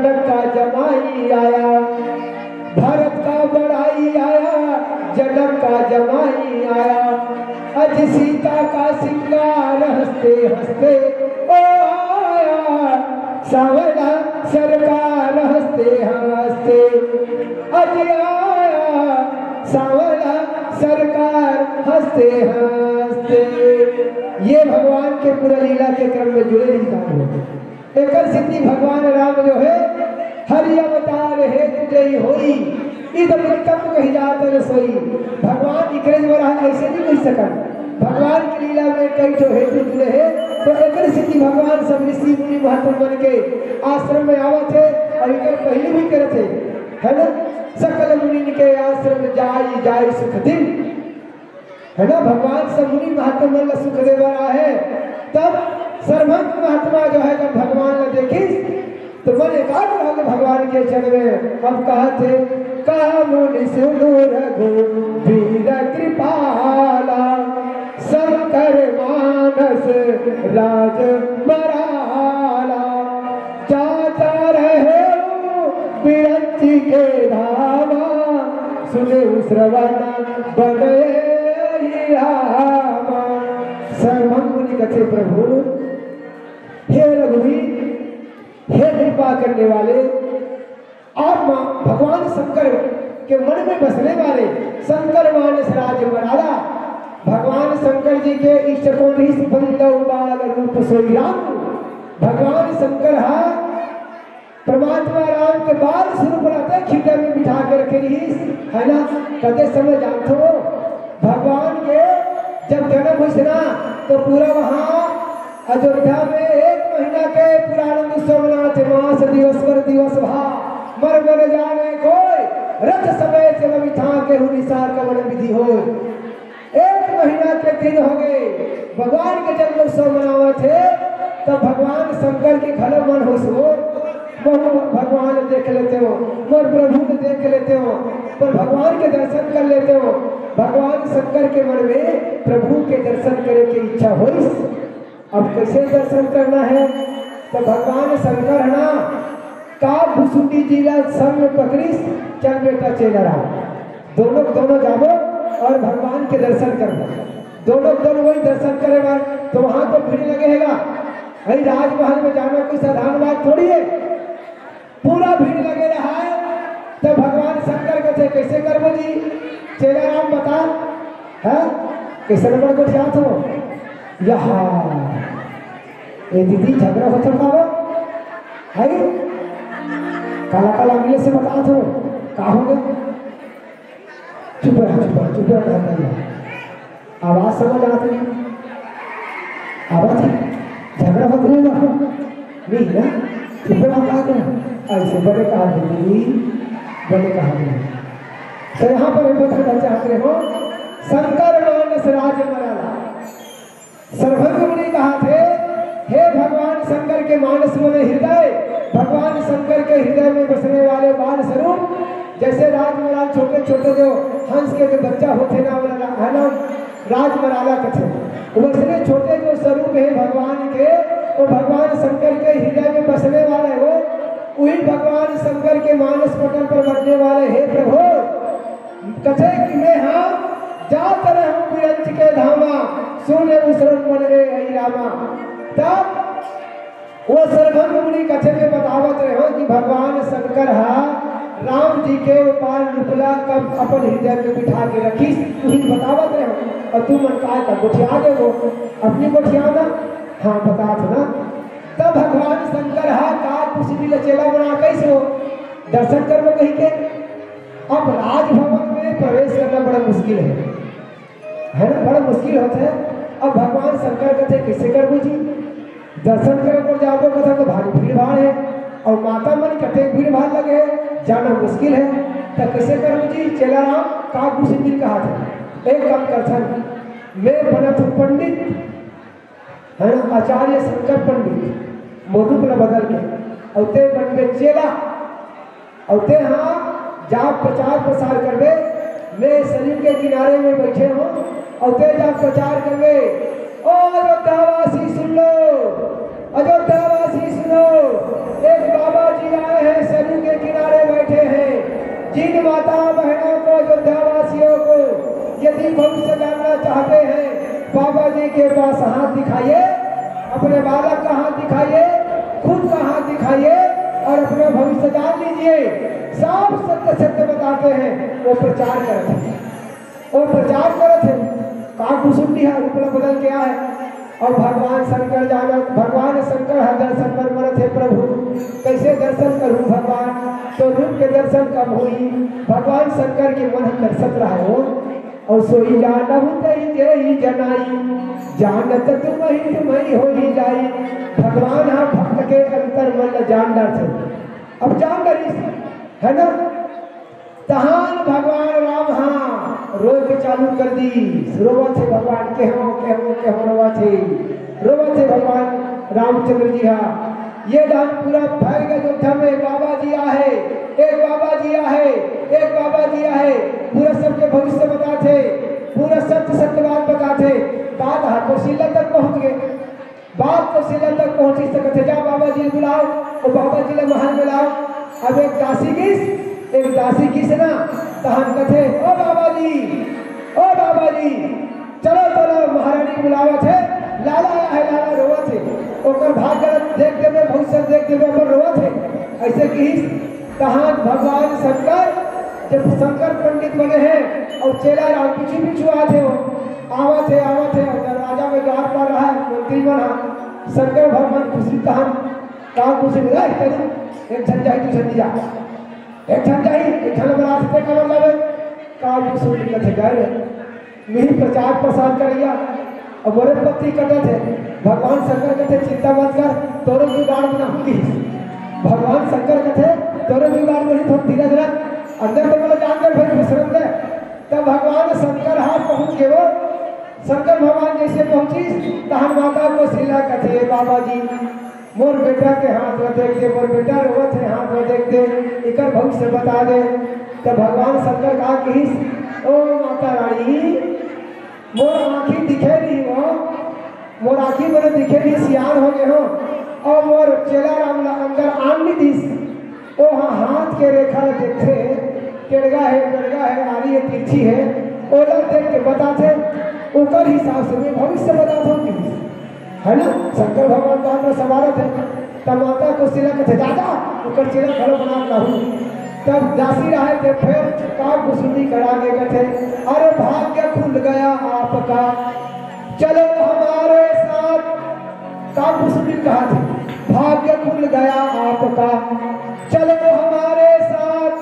जनक का जमाई आया, भरत का बड़ाई आया, जनक का जमाई आया, अज सीता का सिंगार हंसते हंसते ओ आया, सावला सरकार हंसते हंसते अज आया, सावला सरकार हंसते हंसते। ये भगवान के पूरा लीला के क्रम में जुड़े इंसान होते। एक सिद्धि भगवान राम जो है हरि अवतार है तुझे होई, इधर कब कही जात रसोई। भगवान इकरे द्वारा ऐसे नहीं कह सका, भगवान की लीला में कई जो हेतु जुड़े हैं। तो एक सिद्धि भगवान सब ऋषि मुनि महात्मा बन के आश्रम में आवत है और इनके पहले भी करे थे, है ना। सकल मुनि के आश्रम जाई जाई सुख दिन, है ना। भगवान सब मुनि महात्मा का सुख दे रहा है। तब सर्वंत महात्मा जो है जब भगवान ने देखी तो मन एकाग्र हो गए भगवान के चरण में। अब कहते का मुनि सुनो रघुवीर कृपाला, शंकर मानस राज मराला, जाता रहे बिरंची के धामा, सुने श्रवण बने रामा। सर्वंग मुनि कथे प्रभु हे रघुवीर, हे कृपा करने वाले, आप भगवान शंकर के मन में बसने वाले शंकर मानस राज मराला, भगवान शंकर जी के इष्ट को बाल रूप सोई राम। भगवान शंकर हा परमात्मा राम के बाल स्वरूप रहते खिड़े में बिठा के रखे रही, है ना। कहते समय जानते हो भगवान के जब जन्म हुई ना तो पूरा वहाँ अयोध्या में एक महीना के पुराण उत्सव मनाते, मास दिवस पर दिवस भा मर मर जाने कोई, रथ समय चल बिठा के हुनिसार का बड़ विधि हो। एक महीना के दिन हो गए भगवान के जन्म उत्सव मनावा थे। तब भगवान शंकर के घर मन हो सो भगवान देख लेते हो, मोर प्रभु को देख लेते हो, पर भगवान के दर्शन कर लेते हो। भगवान शंकर के मन में प्रभु के दर्शन करे की इच्छा हो। अब कैसे दर्शन करना है तो भगवान शंकर है ना का भुसुंडी जिला संग पकड़ी चल बेटा चेला रहा, दोनों दोनों जाओ और भगवान के दर्शन करना। दोनों दोनों वही दर्शन करेगा तो वहां तो भीड़ लगेगा। अरे राजमहल में जाना कोई साधारण बात थोड़ी है, पूरा भीड़ लगे रहा है। तो भगवान शंकर कहते कैसे करबो जी, चेला राम बता है कैसे नंबर को याद हो यहाँ ये दीदी झगड़ा होता था है काला काला मिले से बता दो का हो गया। चुप रहा चुप रहा चुप रहा, आवाज समझ आती है, आवाज झगड़ा हो गया नहीं ना, चुप रहा कहा गया ऐसे बड़े कहा दीदी बड़े कहा गया। तो यहाँ पर बताना चाहते हो शंकर मानस राज मराला। सर्वज्ञ मुनि कहा थे हे भगवान शंकर के मानस मन हृदय, भगवान शंकर के हृदय में बसने वाले बाल स्वरूप जैसे राजमराल छोटे छोटे जो हंस के जो बच्चा होते ना है ना राजमराला कथे, वैसे छोटे जो स्वरूप है भगवान के वो भगवान शंकर के हृदय में बसने वाले हो, वही भगवान शंकर के मानस पटल पर बसने वाले हे प्रभु। कथे कि मैं हाँ जात रहूं बिरंच के धामा, सुने उसरन मन रे हरि रामा। तब वो सर्वज्ञ मुनि कथे में बतावत रहे कि भगवान शंकर हा राम जी के उपाल निकला कब अपन हृदय में बिठा के रखी, तुम बतावत रहे और तू मन काय का गोठिया दे वो अपनी गोठिया ना, हाँ बता ना। तब भगवान शंकर हा का कुछ भी लचेला बना कैसे हो दर्शन कर वो कहीं के। अब राजभवन में प्रवेश करना बड़ा मुश्किल है, है ना, बड़ा मुश्किल होता है। अब भगवान शंकर कहते कैसे कर जी दर्शन करे पर जाओ कथा तो भारी भीड़ भाड़ है और माता मन कहते भीड़ भाड़ लगे जाना मुश्किल है, तो कैसे करूँ जी। चेला राम का कुछ दिन कहा था एक काम करता मैं बनत पंडित है ना आचार्य शंकर पंडित मोरूप न बदल के और ते बन के चेला और ते हाँ जा प्रचार प्रसार करवे, मैं शरीर के किनारे में बैठे हूँ और ते जा प्रचार करवे। ओ अयोध्यावासी सुन लो, अयोध्यावासी सुनो, एक बाबा जी आए हैं के पास हाथ दिखाइए, अपने बालक का हाथ दिखाइए, खुद का हाथ दिखाइए और अपना भविष्य जान लीजिए। सब सत्य सत्य बताते हैं। वो प्रचार करते हैं, वो प्रचार करते हैं। का कुसुम है उपलब्ध बदल क्या है। और भगवान शंकर जाना, भगवान शंकर है दर्शन पर मन थे प्रभु, कैसे दर्शन करूं भगवान, तो रूप के दर्शन कब हुई। भगवान शंकर के मन दर्शन रहा हो और सोई जानहु तई जेहि जनाई, जानत तुम ही तुम ही हो ही जाई। भगवान हाँ भक्त के अंतर मन जान थे। अब जान डरी है ना, तहान भगवान राम हाँ रोज के चालू कर दी। रोवा थे भगवान के हो के हो के हो रोवा थे रोवा थे भगवान रामचंद्र जी हाँ। ये धाम पूरा फैल गया अयोध्या में। बाबा जी आहे, एक बाबा जी आहे, एक बाबा जी आहे। पूरा सबके भविष्य बताते, पूरा सत्य सत्य बात बताते। बात हाँ कौशिला तक पहुंच गए, बात कौशिला तक पहुंची सकते। जा बाबा जी बुलाओ, और बाबा जी ने महल में लाओ। अब एक दासी किस एक दासी किस ना तहन कथे, ओ बाबा जी, ओ बाबा जी, चलो चलो महारानी बुलावा थे। लाला आया है, लाला रोवा थे। ओकर भाग गलत देख देवे, भविष्य देख देवे पर रोवा थे। ऐसे किस तहन भगवान शंकर जब शंकर पंडित बने हैं और चेला राम पीछे पीछू आते हो आवा थे आवा थे दरवाजा में द्वार पर रहा मंत्री बना शंकर भगवान खुशी तहन काम खुशी मिला। एक झंझाई तू झंझी जा, एक झंझाई एक झन बना सकते का मतलब काम सुन लिखते गए मिही प्रचार प्रसार करिया। और बड़े पत्ती कटे थे। भगवान शंकर कहते चिंता मत कर, तोरे जुगाड़ बनाऊंगी। भगवान शंकर कहते तोरे जुगाड़ में थोड़ा धीरज रख, अंदर तो बोले जानकर भाई विश्रम दे। तब भगवान शंकर हाथ पहुंच गए। वो शंकर भगवान जैसे पहुंची तहन माता को सिला कहते बाबा जी मोर बेटा के हाथ में देख दे, मोर बेटा रोवत है हाथ में देख दे, इकर भविष्य बता दे। तब भगवान शंकर कहा कि ओ माता रानी मोर आँखी दिखे नहीं हो, मोर आँखी मेरे दिखे नहीं, सियार हो गए हो। और मोर चेला राम अंदर आन नहीं दिस। ओ हाँ हाथ के रेखा देखते टेढ़गा है टेढ़गा है आरी है तिरछी है, ओला देख के बताते ऊपर हिसाब से मैं भविष्य बताता हूँ है ना। शंकर भगवान बात में सवार थे। तब माता को सिला के थे दादा ऊपर चिला खड़ो बना लाहू। तब दासी रहे थे फिर काम कुसुमी करा के गए। अरे भाग्य खुल गया आपका, चलो हमारे साथ। काम कुसुमी कहा थे भाग्य खुल गया आपका, चलो हमारे साथ।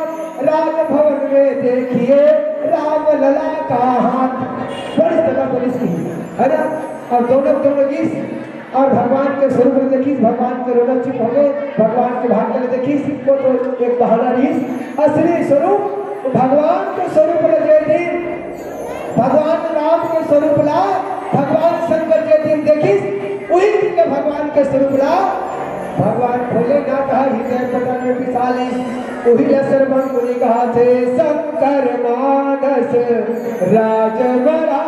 राजभवन में देखिए राम लला का हाथ। बड़ी जगह पुलिस की है ना। और दोनों दोनों गीस और भगवान के स्वरूप में देखी, भगवान के रोना चुप हो गए। भगवान के भाग में देखी वो तो एक बहाना रीस असली स्वरूप भगवान के स्वरूप लगे दिन। भगवान राम के स्वरूप ला भगवान शंकर के दिन देखी वही दिन के भगवान के स्वरूप ला। भगवान खोले ना कहा हृदय पटल में विशाली, वही लसरमन मुनि कहा थे शंकर मानस राजवरा।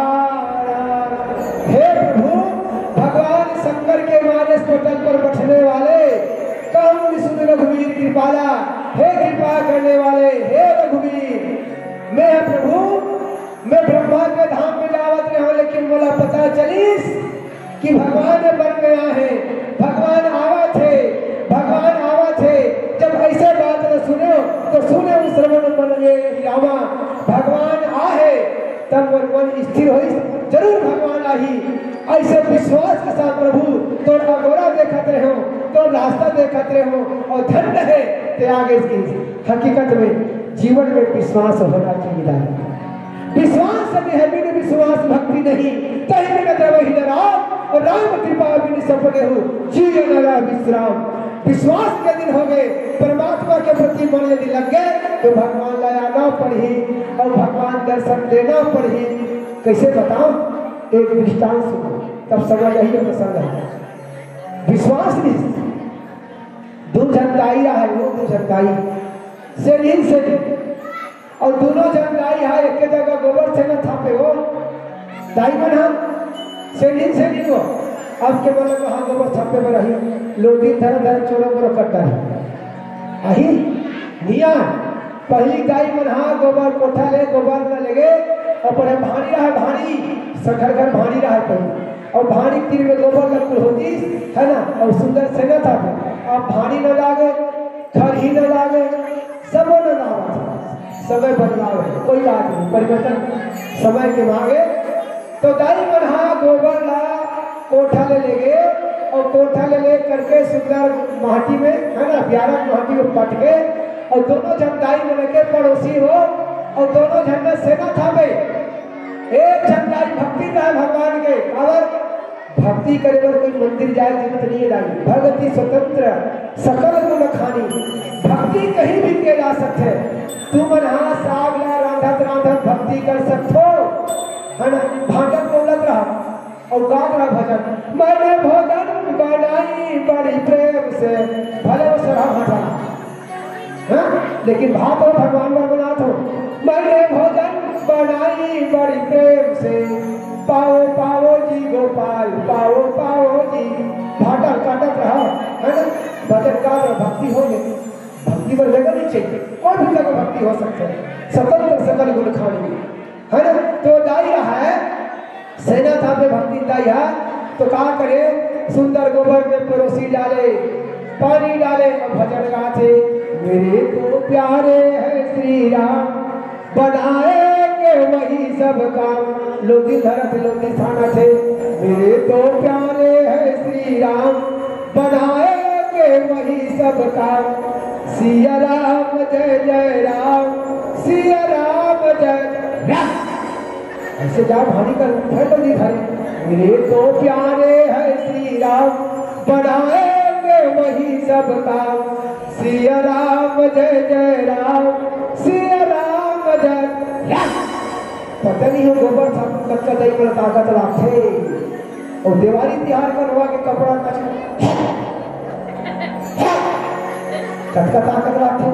हे प्रभु भगवान शंकर के मानस पटल पर बैठने वाले कौन सुन रघुवीर कृपाला। हे कृपा करने वाले हे रघुवीर, मैं प्रभु मैं ब्रह्मा के धाम में जावत रहा हूं, लेकिन बोला पता चलीस कि भगवान बन गया है। भगवान आवा थे भगवान आवा थे। जब ऐसे बात न सुने तो सुने श्रवण मन में रामा। भगवान आहे तब वो मन स्थिर हो, जरूर भगवान आही। ऐसे विश्वास के साथ प्रभु तो अगोरा देखते रहो, तो रास्ता देखते रहो और धन्य है त्याग। इसकी हकीकत में जीवन में विश्वास होना चाहिए। विश्वास में है बिन विश्वास भक्ति नहीं, कहीं भी न द्रवहि राम और राम कृपा बिन सपने हो जीवन नरा विश्राम। विश्वास के दिन हो गए, परमात्मा के प्रति मन यदि लग गए तो भगवान लाना पड़ी और भगवान दर्शन देना पड़ी। कैसे बताओ, एक दृष्टांत सुनो तब समझ यही प्रसंग है। विश्वास नहीं दो जनताई है, वो दो जनताई से नहीं से नहीं और दोनों जनताई है एक जगह गोबर से न थापे हो दाई बना से नहीं से नहीं हो। अब के बोले वहां गोबर छापे में रही लोटी धर धर चोरो बोलो कट्टा है अही निया पहली गाय मन हाँ गोबर कोठा ले गोबर में लगे और पर भारी रहा भारी सखर घर भारी रहा कहीं और भारी तीर में गोबर लगती होती है ना और सुंदर से न था अब भारी न लागे खर ही न लागे सब न लावा समय बदलाव है कोई बात नहीं परिवर्तन समय के मांगे तो दाई बना गोबर ला कोठा ले ले गए और कोठा ले ले करके सुंदर माटी में है ना ग्यारह माटी में पट के और दोनों जन दाई बन के पड़ोसी हो और दोनों जन में सेना था भाई एक झंडाई भक्ति रहा भगवान के और भक्ति करे पर कोई मंदिर जाए जीवित नहीं लाई भक्ति स्वतंत्र सकल गुण खानी भक्ति कहीं भी किया जा सकते तुम यहाँ साग ला रांधत रांधत भक्ति कर सकते हो है ना भागत बोलत रहा और गात रहा भजन मैंने भोजन बनाई बड़ी प्रेम से भले वो सरा हटा हाँ लेकिन भात हो भगवान पर बना तो मैंने भोजन बनाई बड़ी प्रेम से पाओ पाओ जी गोपाल पाओ पाओ जी भाटा काटत रहा है ना भजन का भक्ति हो गई भक्ति पर जगह नहीं चाहिए कोई भी जगह भक्ति हो सकता है सकल सकल गुण खानी है ना तो दाई रहा है सेना था पे भक्ति दाई है तो कहा करे सुंदर गोबर में परोसी डाले पानी डाले और भजन गाथे मेरे तो प्यारे है श्री राम बनाएंगे वही सब काम लोग धरत लोग थाना थे मेरे तो प्यारे है श्री राम बनाएंगे वही सब काम सिया राम जय जय राम सिया राम जय राम ऐसे जा भारी कर फिर तो नहीं खड़े मेरे तो प्यारे है श्री राम बनाएंगे वही सब काम सिया राम जय जय राम सिया राम जय राम पता नहीं हो गोबर था कच्चा दही में ताकत लाथे और दिवाली तिहार करवा के कपड़ा कटका ताकत लाथे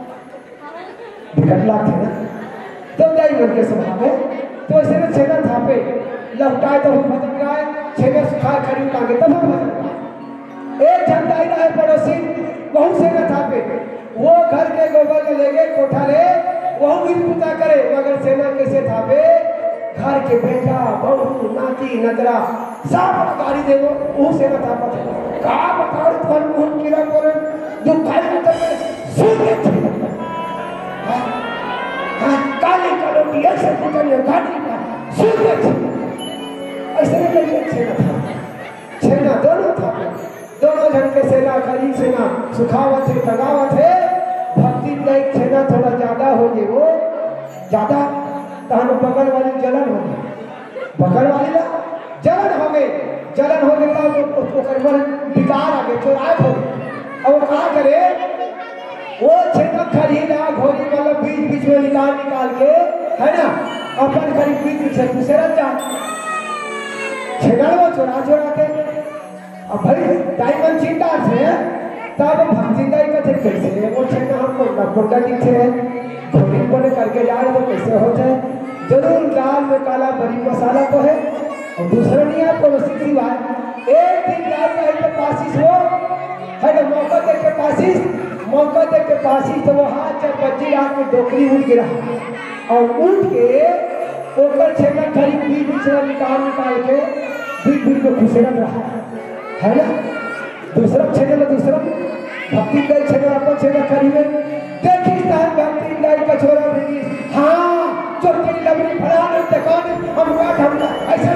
विकट लाथे ना तो दही मन के स्वभाव है तो ऐसे ना छेना थापे लपटाए तो भजन गाए छेना सुखाए खड़ी मांगे तब हम भजन गाए एक झंडाई रहे पड़ोसी बहुत से न थापे वो घर के गोबर के ले गए कोठा ले वह भी पूजा करे मगर सेना कैसे थापे घर के बेटा बहू नाती नजरा सब गाड़ी देवो वो सेना थापा थे का बताओ फल मुंह किरा करे जो काली तक सूखे थे हां हां काली कलोटी ऐसे पुतले गाड़ी का सूखे थे ऐसे नहीं सेना था सेना दोनों थापे दोनों जन के सेना खरी सेना सुखावत है तगावत है भक्ति लाइक सेना थोड़ा ज्यादा हो गई वो ज्यादा तहन बगल वाली जलन हो गई बगल वाली ना जलन हो गई जलन हो गई तो उसको मन बिगाड़ आ गए चोराए हो और कहा करे वो सेना खरी ना घोड़ी वाला बीच बीच में निकाल निकाल के है ना अपन खरी बीच बीच से दूसरा जा छेड़ा वो चोरा चोरा के अब भाई डायमंड चिंता से तब भक्ति दाई का थे कैसे वो छेना हमको नपुंडा दिखे घोड़ी पर करके जा रहे तो कैसे हो जाए जरूर दाल में काला बड़ी मसाला तो है और दूसरा नहीं है पड़ोसी की बात एक दिन रात में तो पासिस हो है ना मौका देख के पासिस मौका देख के पासिस तो वो हाथ जब बच्ची रात में डोकरी उठ गिरा और उठ के ऊपर छेना खरी बीच बीच में निकाल निकाल के बीच बीच में खुशरत रहा है ना दूसरा छेना दूसरा भक्ति दाई छेना अपन छेना खरी में देखी तान भक्ति दाई का छोरा भी हाँ जो तेरी लवरी फलाने दुकान हम काट हम ऐसे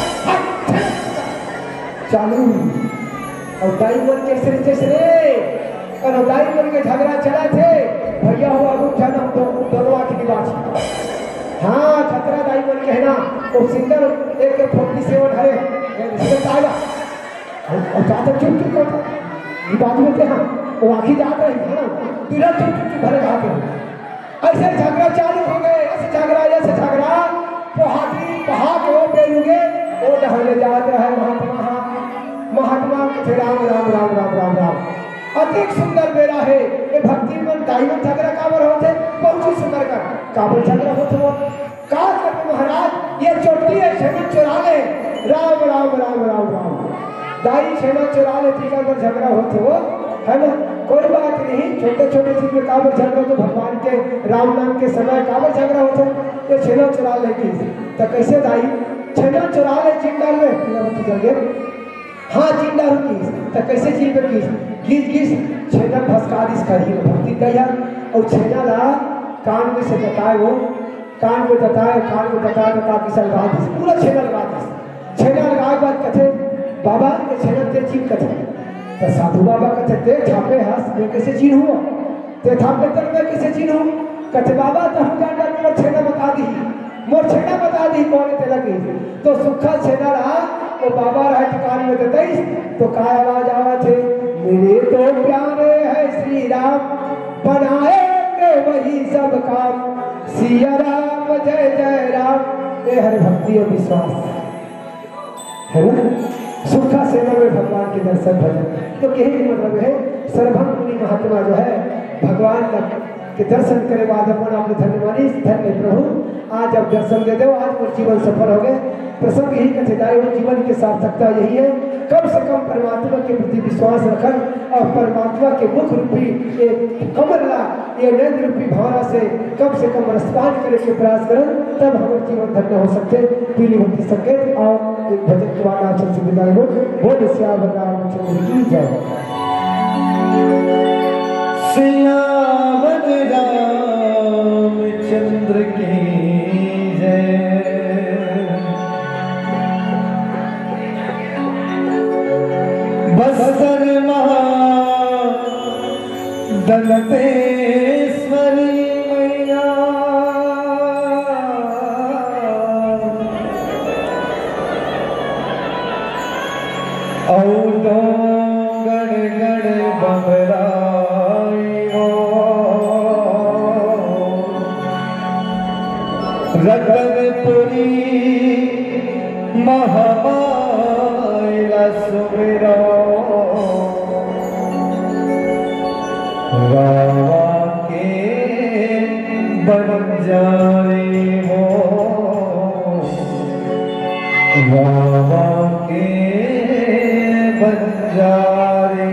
चालू और दाई मन के सिर जैसे और दाई मन के झगड़ा चला थे भैया हुआ रूप जाना दो दोनों आंख की बात हाँ खतरा दाई मन कहना वो सिंगर एक के फोर्टी सेवन है इसमें आएगा और ज्यादा चुप चुप करता ये बात में क्या वो आखिर जाता है ना दूल्हा चुप चुप चुप भरे जाते हैं ऐसे झगड़ा चालू हो गए ऐसे झगड़ा ऐसे झगड़ा तो हाथी पहाड़ के वो बेलुगे वो डहले जाते रहे महात्मा महात्मा के राम राम राम राम राम राम अतिक सुंदर बेरा है ये भक्ति में डायमंड झगड़ा काबर होते बहुत ही सुंदर का काबर झगड़ा होते वो काल करते महाराज ये चोटी है छेना चुरा ले राम राम राम राम राम दाई छेना चुरा ले ठीक है झगड़ा होते वो है ना कोई बात नहीं, छोटे छोटे चीज में काबर झगड़ा तो भगवान के राम नाम के समय काबर झगड़ा होता है। ये छेना चुरा लेगी तो कैसे दाई छेना चुरा ले चिंडा में पीलावती जल गए। हाँ चिंडा रुकी तो कैसे चीज पे की गीस गीस छेना फसका दिस करी भक्ति दया और छेना ला कान में से बताए वो कान में बताए कान में बताए बता की सल बात पूरा छेना लगा दिस छेना लगाए बाद कथे बाबा ये छेना ते चीन कथे तो साधु बाबा कथे ते छापे हंस मैं कैसे चीन हुआ ते छापे तक मैं कैसे चीन हूँ कथे बाबा तो हम जान मोर छेना बता दी मोर छेना बता दी कौन ते लगी तो सुखा छेना रहा तो बाबा रहा ठिकान में देते तो का आवाज आवा थे मेरे तो प्यारे है श्री राम बनाएंगे वही सब काम सिया राम जय जय राम ये हर भक्ति और विश्वास है ना। सुखा सेना में भगवान के दर्शन भजन तो यही मतलब है सर्वभक्त मुनि महात्मा जो है भगवान के दर्शन करे बाद अपन आपने धन्यवादी धन्य प्रभु आज अब दर्शन दे दो आज वो जीवन सफल हो गए। प्रसंग यही कथिताई वो जीवन की सार्थकता यही है कम से कम परमात्मा के प्रति विश्वास रखन और परमात्मा के मुख रूपी ये कमरला ये नैन रूपी भावना से कम से कम रसपान करे के प्रयास करें तब हमारे जीवन धन्य हो सकते। पीली भक्ति संकेत और एक भजन के बाद आप सबसे विदाई हो बोल श्याम रामचंद्र की जय। श्याम रामचंद्र की जय। बसर महा दलतेश्वरी मैया औ दो गण गण बमराई रतनपुरी महामाया सुमिरो रावा के बंजारे हो रावा के बंजारे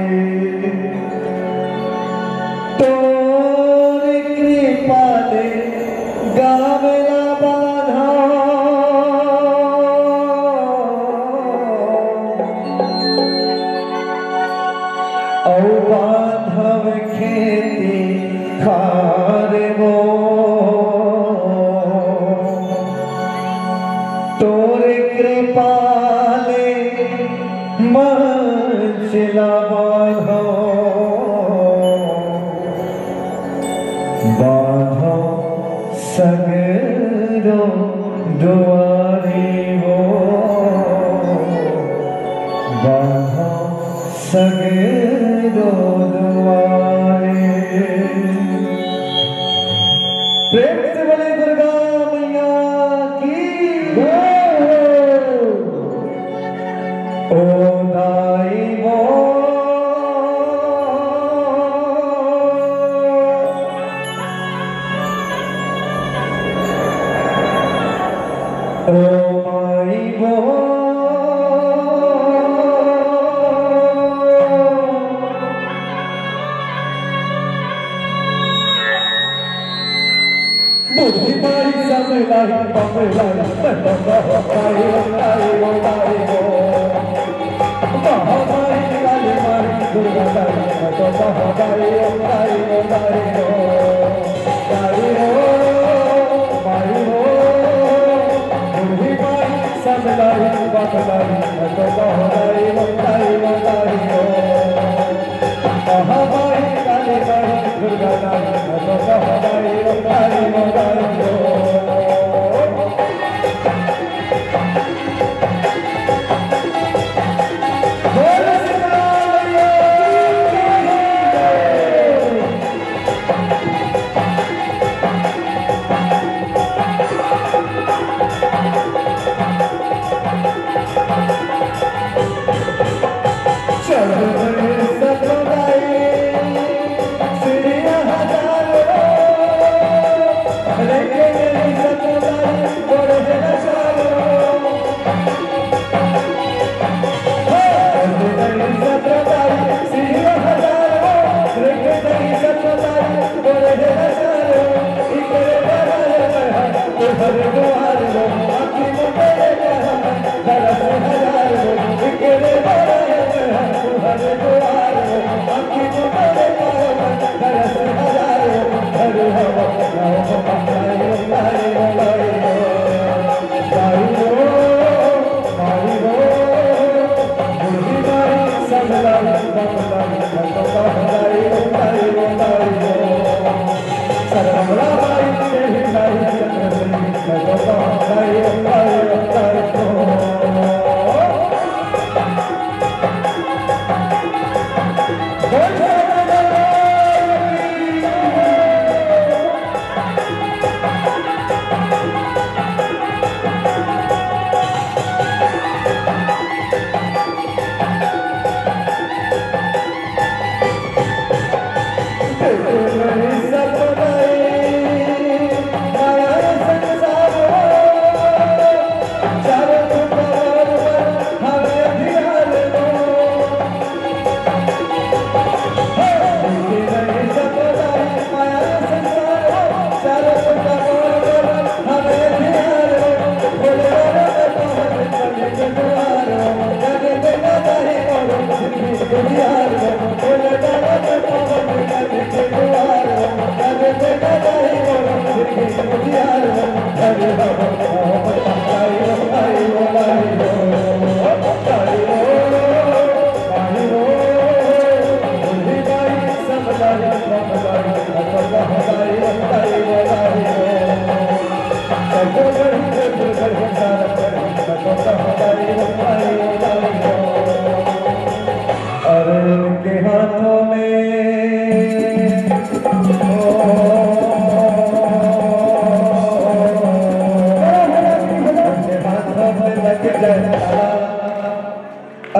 तोर कृपा दे गावला बाधा औ बांधव खेती खार वो तोरे कृपाले मंचला बाधो बाधो सगरो दुआरे वो बाधो सगरो दुआरे। प्रेम से बोले दुर्गा मैया की ओ दाई वो ओ माई वो बुद्धि मारी समझदारी पमलाई बताई बताई बताई हो महामारी काली मारी दुर्गा दाई तो महादाई बताई बताई हो दाई हो मारी हो बुद्धि मारी समझदारी बताई तो महादाई बताई बताई हो महामारी काली मारी दुर्गा दाई तो महादाई बताई बताई हो। Hare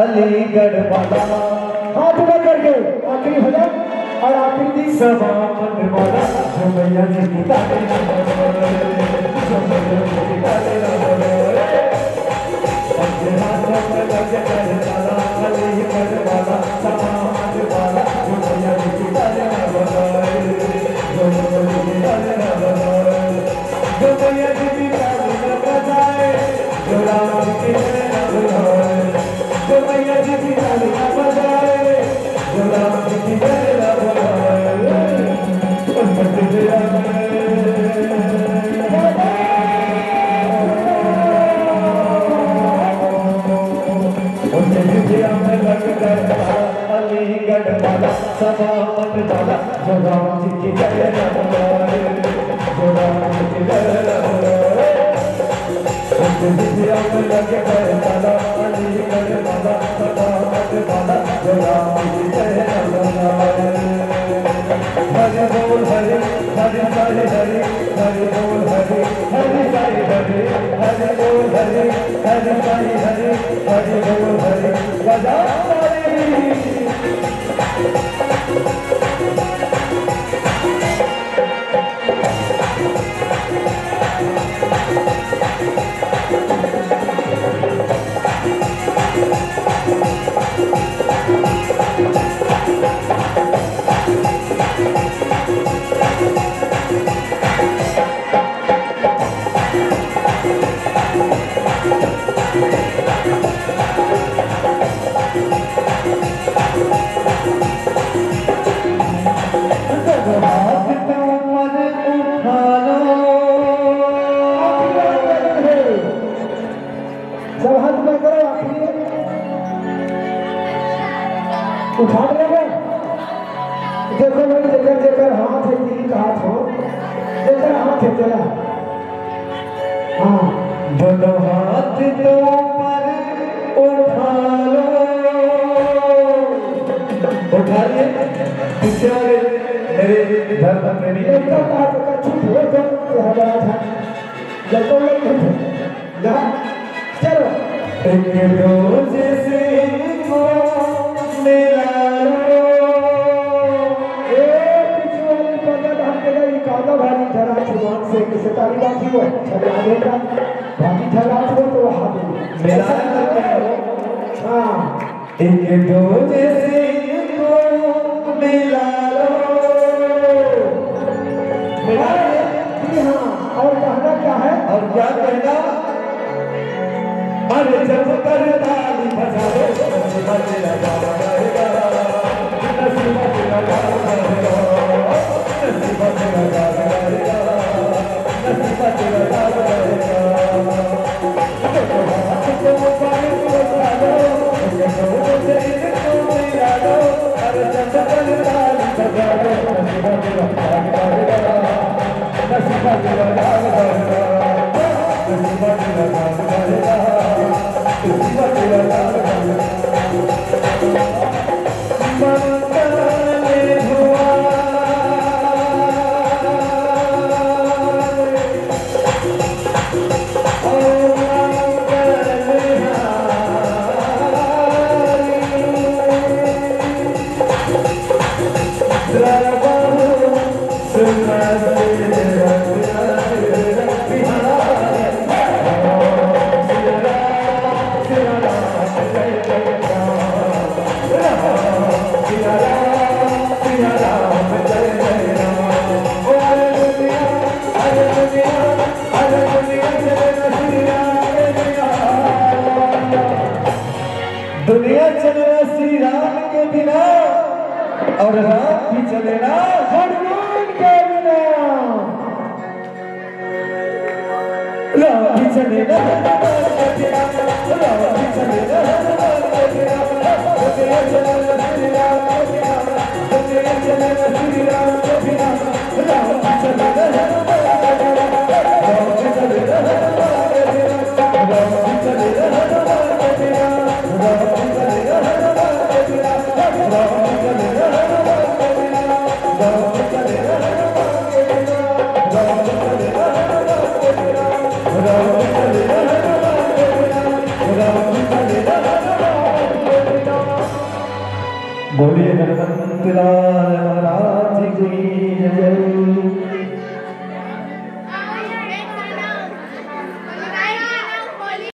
अलीगढ़ वाला हाथ ऊपर करके आखिरी भजन और आखिरी दी सभा मन वाला जो मैया जी की ताले ना बोले जो मैया जी की ताले ना बोले अपने हाथों में लगे कर वाला अलीगढ़ वाला सभा मन वाला जो मैया जी की ताले ना बोले जो मैया जी की ताले ना बोले जो मैया जी की ताले ना बजाए जो राम जी की ताले ना बोले जो मैया जी की ताले ना बजाए जो राम जी की ताले ना बोले अलीगढ़ वाला सभा मन वाला जो राम जी की जय बोले जो राम जी की जय बोले विद्या में लगे वाला अलीगढ़ वाला सभा मन वाला जो राम जी की जय बोले हरि बोल हरि हरि साई हरि हरि बोल हरि हरि साई हरि हरि बोल हरि हरि साई हरि हरि बोल हरि बजा उठा लेंगे देखो भाई जेकर जेकर हाथ है तीन का हाथ हो जेकर हाथ है चला हाँ दोनों हाथ तो पर उठा लो उठा लिए पीछे वाले मेरे धर्म प्रेमी एक का हाथ का छूट हो तो क्या बड़ा था जब तो लोग ना चलो एक रोजे से को मेरा काला भारी धरा जुबान से किसे तारी बाकी हो छले आगे का भारी धरा हो तो हाथ मेरा हां एक दो जैसे को मिला लो मिला जी हां और कहना क्या है और क्या कहना अरे जब कर ताली बजा लो नसीबा तेरा गाना गाएगा नसीबा तेरा गाना गाएगा नसीबा तेरा गाना गाएगा नसीबा तेरा गाना गाएगा तो वो पानी को बजा लो ये तो तेरे को मिला लो अरे जब कर ताली बजा लो नसीबा तेरा गाना गाएगा नसीबा तेरा गाना गाएगा नसीबा तेरा गाना गाएगा नसीबा तेरा गाना गाएगा मंगल हुआ दुनिया चलेगा श्री राम के बिना और राम भी चलेगा हनुमान के बिना राम भी चलेगा हनुमान के बिना राम भी चलेगा हनुमान के बिना दुनिया चलेगा श्री राम के बिना दुनिया चलेगा श्री राम के बिना राम भी चलेगा हनुमान के बिना राम भी चलेगा हनुमान के बिना राम भी चलेगा हनुमान के बिना राम भी चलेगा हनुमान के बिना राम भी चलेगा हनुमान के बिना राम भी चलेगा हनुमान के बिना राम भी चलेगा हनुमान के बिना राम भी चलेगा हनुमान के बिना राम भी चलेगा हनुमान के बिना लाल महाराज